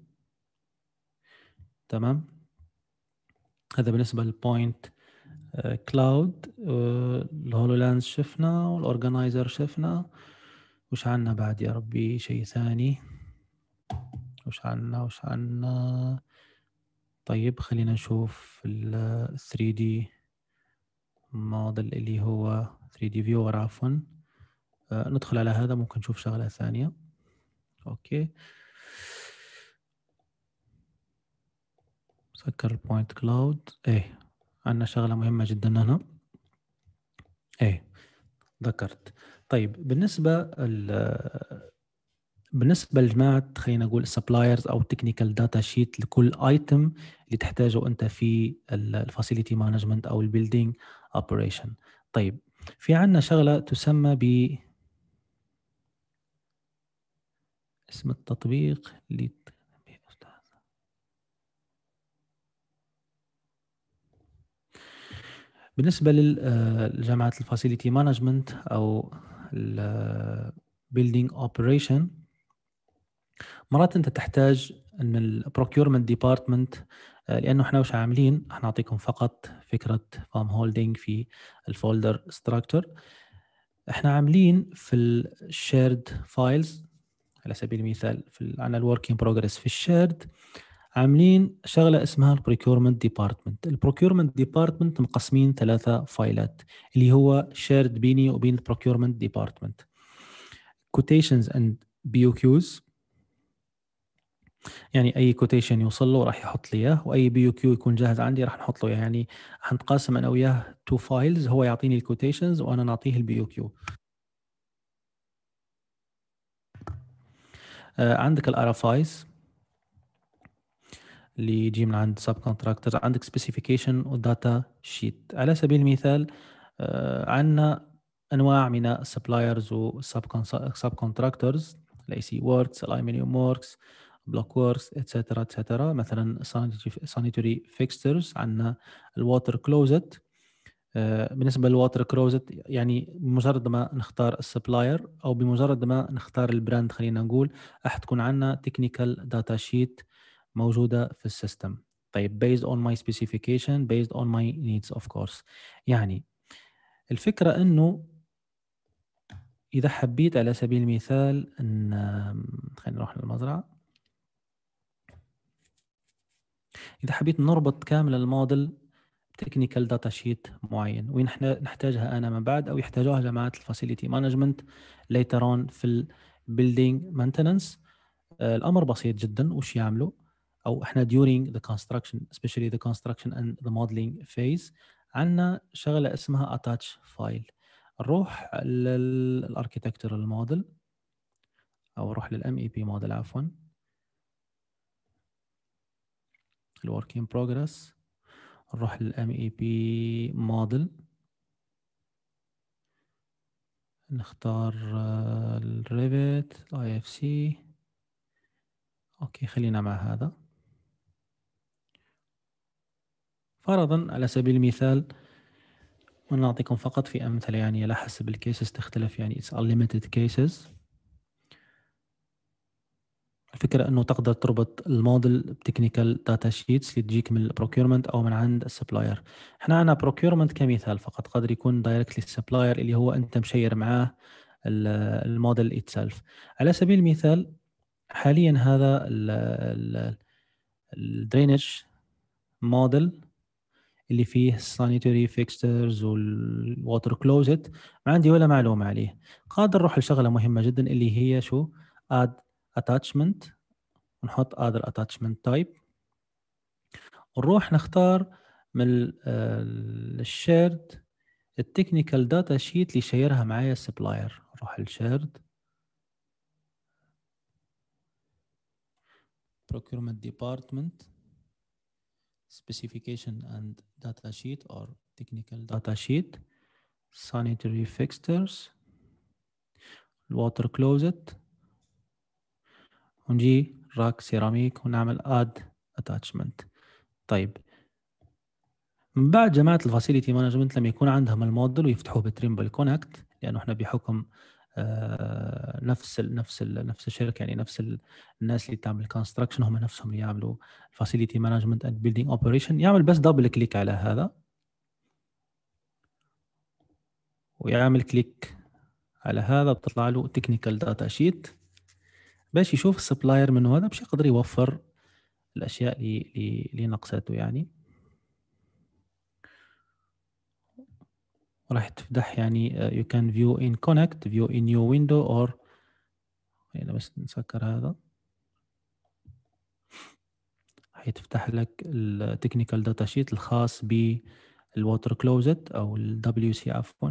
تمام. هذا بالنسبة للبوينت كلاود. الهولولانس شفنا، والأورجنايزر شفنا. وش عنا بعد يا ربي؟ شيء ثاني. وش عنا وش عنا طيب خلينا نشوف ال ثري دي موديل اللي هو ثري دي viewer عفوا. آه ندخل على هذا، ممكن نشوف شغلة ثانية. اوكي، سكر البوينت كلاود. ايه، عندنا شغلة مهمة جدا هنا. ايه ذكرت. طيب بالنسبة بالنسبة لجماعة خلينا نقول سبلايرز أو تكنيكال داتا شيت لكل ايتم اللي تحتاجه أنت في الفاسيليتي مانجمنت أو البيلدينج اوبريشن. طيب في عندنا شغلة تسمى ب اسم التطبيق اللي بالنسبة لجماعة الفاسيليتي مانجمنت أو البيلدينج اوبريشن. مرات انت تحتاج ان البروكيورمنت ديبارتمنت، لانه احنا وش عاملين، احنا نعطيكم فقط فكره فارم هولدنج في الفولدر ستراكشر. احنا عاملين في الشيرد فايلز على سبيل المثال، في عندنا الوركينج بروجرس في الشيرد، عاملين شغله اسمها البروكيورمنت ديبارتمنت. البروكيورمنت ديبارتمنت مقسمين ثلاثه فايلات اللي هو شيرد بيني وبين البروكيورمنت ديبارتمنت. quotations and بي او كيوز، يعني اي كوتيشن يوصل له راح يحط لي اياه، واي بي يو كيو يكون جاهز عندي راح نحط له اياه. يعني حنتقاسم انا وياه تو فايلز، هو يعطيني الكوتيشنز وانا نعطيه البي يو كيو. آه عندك الارافايز اللي يجي من عند سب كونتراكتورز، عندك سبيسيفيكيشن وداتا شيت. على سبيل المثال آه عندنا انواع من السبلايرز وسب سب كونتراكتورز، الاي سي ووركس، الايمينيوم ووركس، بلوك ووركس، اتسترا اتسترا. مثلا سانيتوري فيكسترز، عندنا الووتر كلوزت. بالنسبه للووتر كلوزت يعني بمجرد ما نختار السبلاير او بمجرد ما نختار البراند خلينا نقول، راح تكون عندنا تكنيكال داتا شيت موجوده في السيستم. طيب based on my specification based on my needs of course. يعني الفكره انه اذا حبيت على سبيل المثال ان خلينا نروح للمزرعه، اذا حبيت نربط كامل الموديل تكنيكال داتا شيت معين، ونحن نحتاجها انا من بعد او يحتاجوها جماعه الفاسيليتي مانجمنت later on في البيلدينج مانتننس. الامر بسيط جدا. وش يعملوا؟ او احنا during the construction especially the construction and the modeling phase عندنا شغله اسمها attach file. نروح للاركيتكتشرال موديل او نروح للام اي بي موديل عفوا. الورك ان بروجرس، نروح للام اي بي موديل، نختار الريفت الاي اف سي. اوكي خلينا مع هذا. فرضا على سبيل المثال، ونعطيكم فقط في أمثلة يعني على حسب الكيسز تختلف، يعني it's unlimited cases. الفكرة أنه تقدر تربط الموديل بتكنيكال داتا شيتس اللي تجيك من البروكيورمنت أو من عند السبلاير. احنا عنا بروكيورمنت كمثال فقط، قدر يكون دايركتلي السبلاير اللي هو أنت مشير معاه الموديل اتسلف. على سبيل المثال حاليا هذا الدرينج موديل اللي فيه السانيتوري فيكسترز والووتر كلوزت، ما عندي ولا معلومة عليه. قادر نروح لشغلة مهمة جدا اللي هي شو؟ add attachment، ونحط other attachment type، ونروح نختار من الشيرد التكنيكال داتا شيت اللي شيرها معايا السبلاير. نروح للشيرد procurement department specification and data sheet or technical data sheet sanitary fixtures الووتر كلوزت، ونجي راك سيراميك ونعمل اد اتاتشمنت. طيب من بعد جماعة الفاسيليتي مانجمنت لما يكون عندهم الموديل ويفتحوه بتريمبل كونكت، لأنه احنا بحكم آه نفس ال نفس ال نفس الشركة، يعني نفس الناس اللي تعمل كونستراكشن هم نفسهم اللي يعملوا فاسيليتي مانجمنت اند بيلدينج اوبريشن، يعمل بس دبل كليك على هذا ويعمل كليك على هذا، بتطلع له تكنيكال داتا شيت باش يشوف السبلاير منه هذا باش يقدر يوفر الاشياء اللي اللي نقصته يعني. راح تفتح يعني uh, you can view in connect view in new window or هنا بس نسكر هذا، حيتفتح لك التكنيكال داتا شيت الخاص بالووتر كلوزت او الدبليو سي عفوا.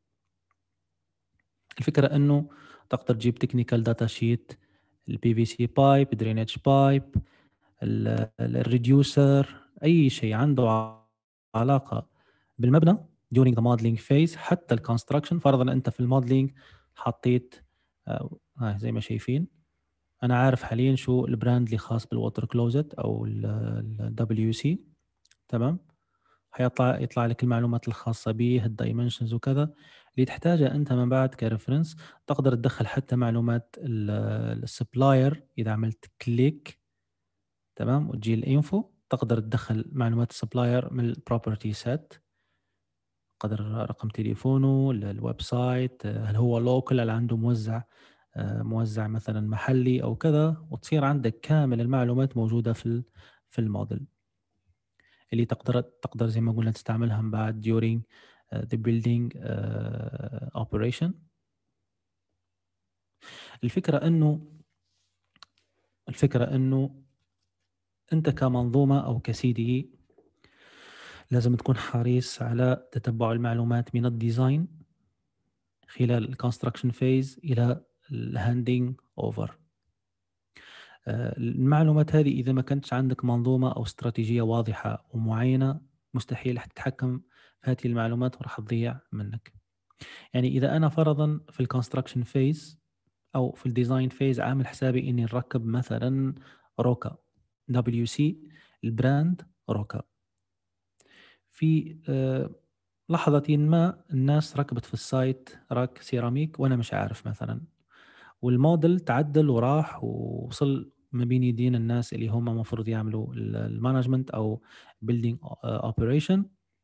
الفكرة انه تقدر تجيب تكنيكال داتا شيت البي في سي بايب، درينج بايب، الريديوسر، اي شيء عنده علاقة بالمبنى during the modeling phase حتى الكونستراكشن. فرضا انت في الموديلينج حطيت آه زي ما شايفين، انا عارف حاليا شو البراند اللي خاص بالووتر كلوزت او الدبليو سي، تمام. حيطلع يطلع لك المعلومات الخاصة به، الدايمنشنز وكذا اللي تحتاجها انت من بعد كريفرنس. تقدر تدخل حتى معلومات السبلاير اذا عملت كليك، تمام، وتجي الانفو تقدر تدخل معلومات السبلاير من البروبرتي سيت، قدر رقم تليفونه، الويب سايت، هل هو لوكال، هل عنده موزع موزع مثلا محلي او كذا، وتصير عندك كامل المعلومات موجوده في في الموديل اللي تقدر تقدر زي ما قلنا تستعملها من بعد during the building operation. الفكره انه الفكره انه انت كمنظومه او كسي دي لازم تكون حريص على تتبع المعلومات من الديزاين خلال الكونستراكشن فيز الى الهاندينج اوفر. المعلومات هذه اذا ما كانتش عندك منظومه او استراتيجيه واضحه ومعينه مستحيل تتحكم في هذه المعلومات وراح تضيع منك. يعني اذا انا فرضا في الكونستراكشن فيز او في الديزاين فيز عامل حسابي اني نركب مثلا روكا دبليو سي، البراند روكا، في أه لحظة ما الناس ركبت في السايت راك سيراميك وانا مش عارف مثلا، والموديل تعدل وراح ووصل ما بين يدين الناس اللي هم المفروض يعملوا المانجمنت او بيلدينج اوبريشن.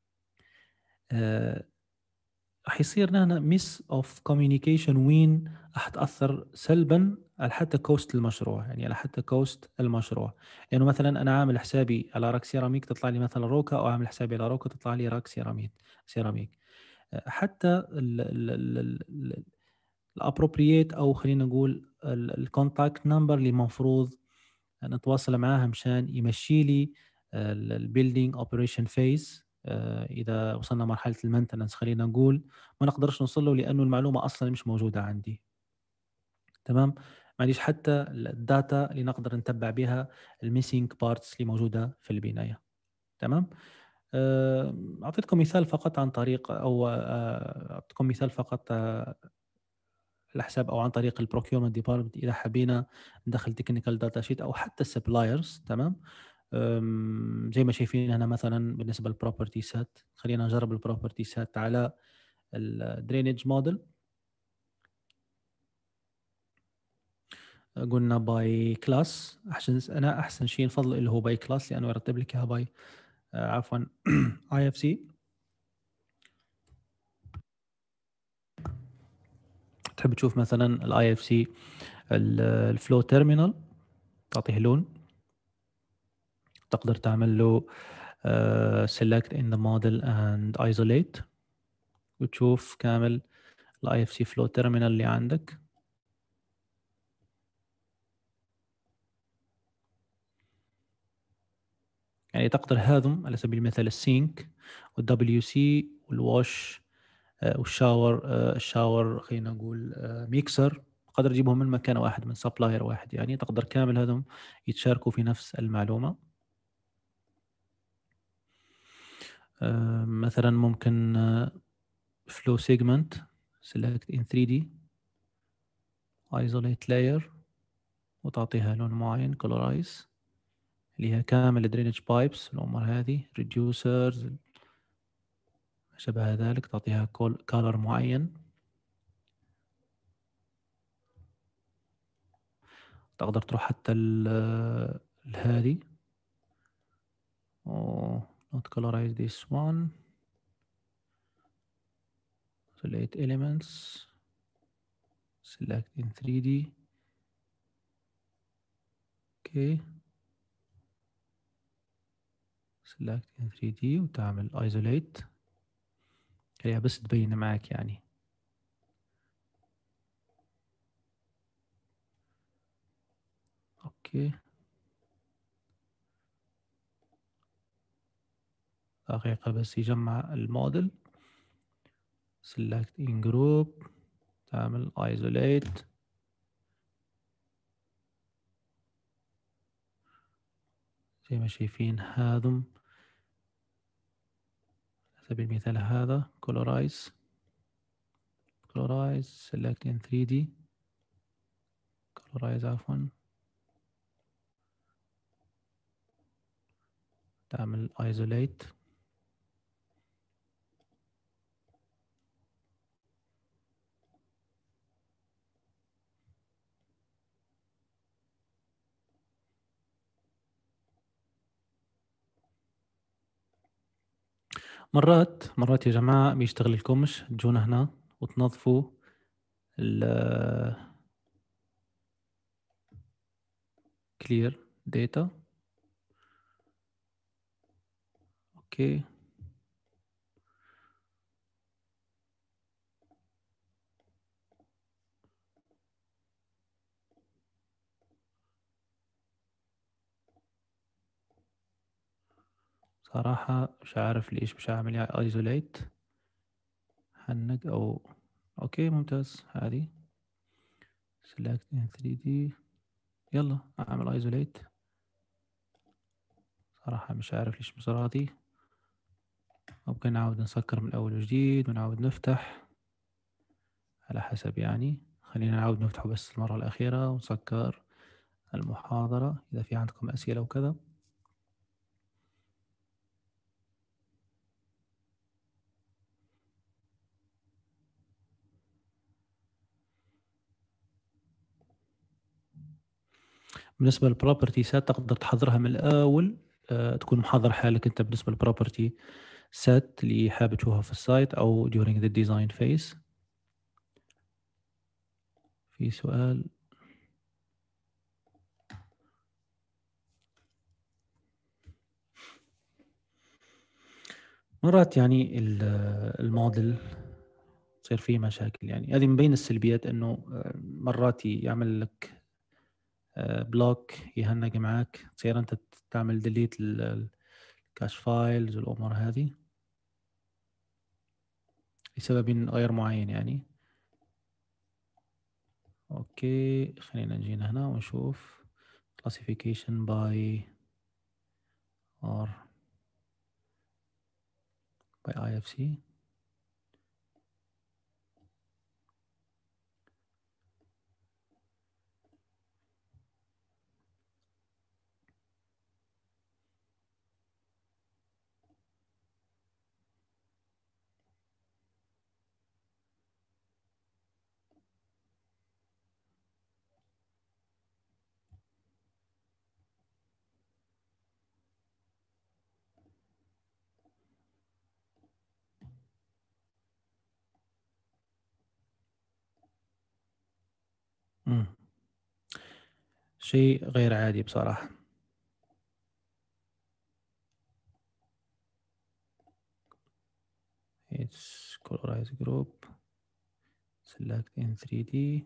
راح يصير هنا ميس اوف كوميونيكيشن وين راح تاثر سلبا على حتى كوست المشروع، يعني على حتى كوست المشروع. لانه يعني مثلا انا عامل حسابي على راك سيراميك تطلع لي مثلا روكا، او عامل حسابي على روكا تطلع لي راك سيراميك سيراميك حتى الابروبرييت او خلينا نقول الكونتاكت نمبر اللي المفروض نتواصل معاها مشان يمشي لي البيلدينج اوبريشن فيز. اذا وصلنا مرحله المينتنس خلينا نقول ما نقدرش نوصل له لانه المعلومه اصلا مش موجوده عندي، تمام. ما عنديش حتى الداتا اللي نقدر نتبع بها الميسينج بارتس اللي موجوده في البنايه. تمام. آه، اعطيتكم مثال فقط عن طريق او آه، اعطيتكم مثال فقط آه، على حساب او عن طريق البروكيورمنت ديبارتمنت اذا حبينا ندخل تكنيكال داتا شيت او حتى السبلايرز. تمام. أم، زي ما شايفين هنا مثلا بالنسبه للبروبرتي سيت، خلينا نجرب البروبرتي سيت على الدرينج موديل. قلنا باي كلاس، احسن انا احسن شيء نفضل اللي هو باي كلاس لانه يرتب لك اياها باي آه، عفوا اي اف سي. تحب تشوف مثلا الاي اف سي الفلو تيرمينال، تعطيه لون، تقدر تعمل له uh, select in the model and isolate وتشوف كامل الاي اف سي فلو تيرمينال اللي عندك. يعني تقدر هذم على سبيل المثال السينك والدبليو سي والواش والشاور الشاور خلينا نقول ميكسر، تقدر تجيبهم من مكان واحد من سبلاير واحد، يعني تقدر كامل هذم يتشاركوا في نفس المعلومة. مثلا ممكن flow segment select in ثري دي isolate layer وتعطيها لون معين colorize اللي هي كامل drainage pipes الأمور هذه reducers شبه ذلك، تعطيها color معين. تقدر تروح حتى هذه oh, not colorize this one select elements select in ثري دي okay select in ثري دي وتعمل isolate خليها بس تبين معك يعني. اوكي دقيقة بس يجمع الموديل select in group تعمل isolate زي ما شايفين هذم على سبيل المثال هذا colorize colorize select in ثري دي colorize عفوا تعمل isolate مرات مرات يا جماعة بيشتغل لكمش تجونا هنا وتنظفوا ال clear data. اوكي صراحة مش عارف ليش مش عامل isolate حنق او اوكي ممتاز. هذه select in ثري دي يلا اعمل isolate. صراحة مش عارف ليش مش راضي، ممكن نعاود نسكر من اول وجديد ونعاود نفتح على حسب يعني. خلينا نعاود نفتحه بس المرة الأخيرة ونسكر المحاضرة إذا في عندكم أسئلة وكذا. بالنسبة للبروبرتي سات تقدر تحضرها من الأول، أه تكون محضر حالك أنت بالنسبة للبروبرتي سات اللي حابب تشوفها في السايت أو during the design phase. في سؤال؟ مرات يعني الموديل تصير فيه مشاكل، يعني هذه من بين السلبيات انه مرات يعمل لك بلوك يهنج معك، تصير انت تعمل ديليت الكاش فايلز والامور هذه لسبب غير معين يعني. اوكي اوكي خلينا نجينا هنا ونشوف classification by or by آي إف سي. مم. شيء غير عادي بصراحة. It's colorized group. Select in three D.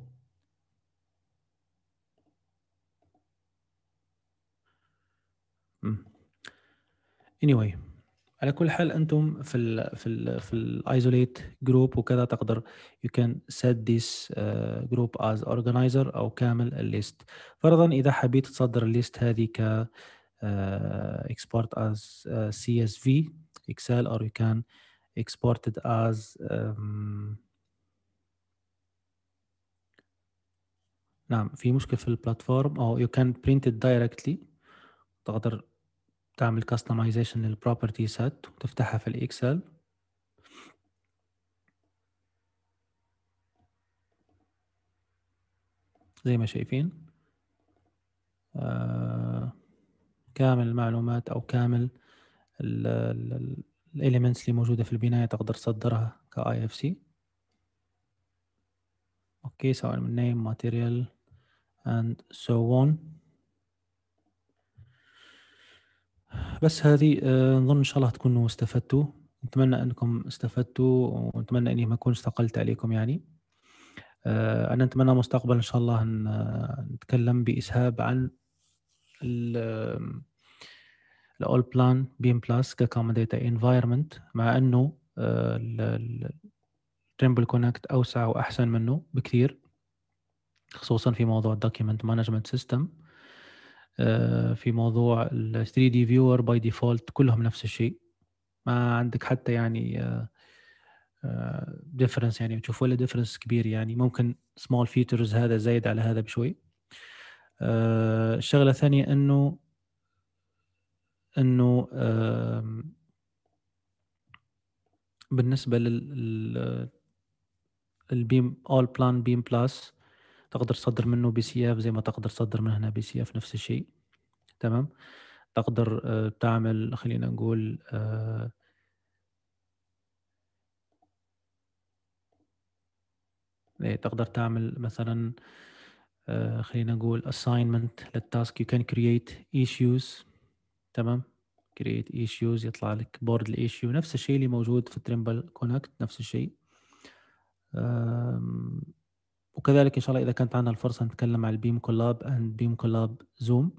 مم. anyway على كل حال انتم في ال في ال في الايزوليت جروب وكذا تقدر you can set this uh, group as organizer او كامل الليست. فرضا اذا حبيت تصدر الليست هذه ك uh, export as uh, سي إس في Excel or you can export it as um, نعم في مشكلة في البلاتفورم او you can print it directly. تقدر تعمل customization للبروبرتي set وتفتحها في الاكسل زي ما شايفين. آه كامل المعلومات او كامل الاليمنتس اللي موجوده في البنايه تقدر تصدرها كاي اف سي. اوكي سواء من name material and so on. بس هذه آه نظن ان شاء الله تكونوا استفدتوا. نتمنى انكم استفدتوا ونتمنى اني ما اكون استقلت عليكم يعني. آه انا نتمنى مستقبلا ان شاء الله ان نتكلم باسهاب عن ال الاول بلان بيم بلس ككومن داتا انفايرمنت، مع انه تريمبل كونكت اوسع واحسن منه بكثير، خصوصا في موضوع الدوكيمنت مانجمنت سيستم. في موضوع ال ثري دي فيور باي ديفولت كلهم نفس الشيء، ما عندك حتى يعني ديفرنس يعني تشوف ولا ديفرنس كبير يعني. ممكن سمول فيتشرز هذا زايد على هذا بشوي. الشغله الثانيه انه انه بالنسبه لل البيم اول بلان بيم بلس تقدر تصدر منه بي سي اف زي ما تقدر تصدر من هنا بي سي اف نفس الشيء. تمام. تقدر uh, تعمل خلينا نقول uh, تقدر تعمل مثلا uh, خلينا نقول assignment للتاسك. you can create issues. تمام. create issues يطلع لك board الissue نفس الشيء اللي موجود في تريمبل كونكت نفس الشيء. وكذلك إن شاء الله إذا كانت عندنا الفرصة نتكلم عن البيم كولاب and بيم كولاب زوم.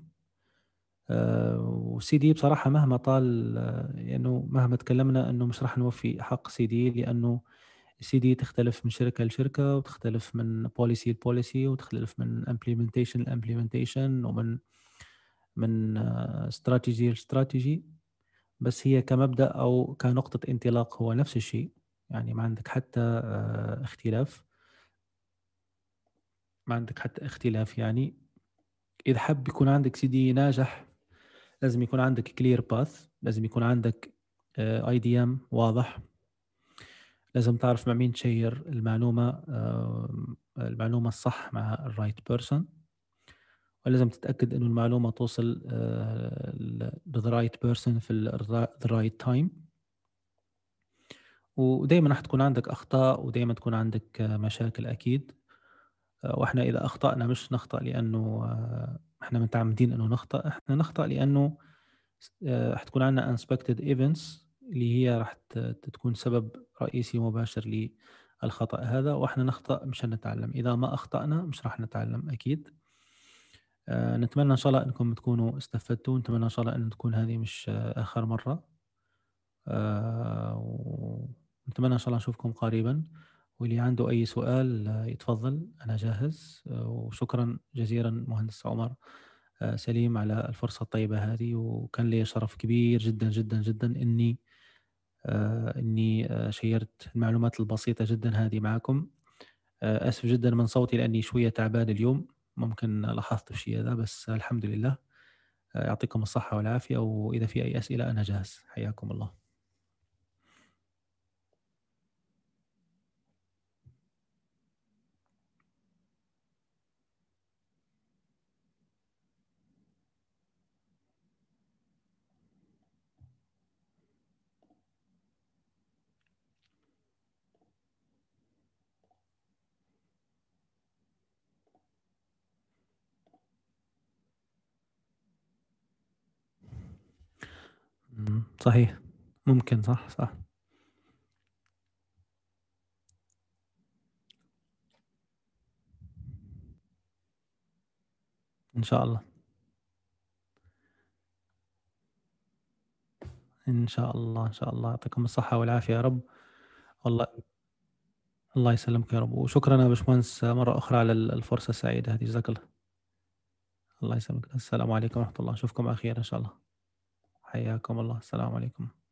وسي دي بصراحة مهما طال يعني مهما تكلمنا أنه مش راح نوفي حق سي دي، لأنه السي دي تختلف من شركة لشركة وتختلف من بوليسي لبوليسي وتختلف من implementation لimplementation ومن من استراتيجي لاستراتيجي. بس هي كمبدأ أو كنقطة انطلاق هو نفس الشيء يعني. ما عندك حتى اختلاف ما عندك حتى اختلاف يعني. إذا حب يكون عندك سي دي ناجح لازم يكون عندك كلير باث، لازم يكون عندك اي دي ام واضح، لازم تعرف مع مين تشير المعلومة المعلومة الصح مع الرايت بيرسون، ولازم تتأكد إنه المعلومة توصل للرايت رايت بيرسون في الرايت رايت تايم. ودائما راح تكون عندك أخطاء ودائما تكون عندك مشاكل أكيد. واحنا إذا أخطأنا مش نخطأ لأنه احنا متعمدين إنه نخطأ، احنا نخطأ لأنه حتكون عندنا unexpected events اللي هي راح تكون سبب رئيسي ومباشر للخطأ هذا، واحنا نخطأ مشان نتعلم. إذا ما أخطأنا مش راح نتعلم أكيد. أه نتمنى إن شاء الله أنكم تكونوا استفدتوا، نتمنى إن شاء الله أن تكون هذه مش آخر مرة. أه ونتمنى إن شاء الله نشوفكم قريبا. واللي عنده أي سؤال آه، يتفضل، أنا جاهز. آه، وشكرا جزيلا مهندس عمر آه، سليم على الفرصة الطيبة هذه، وكان لي شرف كبير جدا جدا جدا إني آه، إني آه، شيرت المعلومات البسيطة جدا هذه معكم. آه، آسف جدا من صوتي لأني شوية تعبان اليوم، ممكن لاحظت الشيء هذا، بس الحمد لله. آه، يعطيكم الصحة والعافية، وإذا في أي أسئلة أنا جاهز. حياكم الله. مم، صحيح. ممكن، صح صح. إن شاء الله. إن شاء الله، إن شاء الله. يعطيكم الصحة والعافية يا رب. والله. الله يسلمك يا رب، وشكرا يا باشمهندس مرة أخرى على الفرصة السعيدة هذه. جزاك الله. الله يسلمك. السلام عليكم ورحمة الله. أشوفكم على خير إن شاء الله. حياكم الله. السلام عليكم.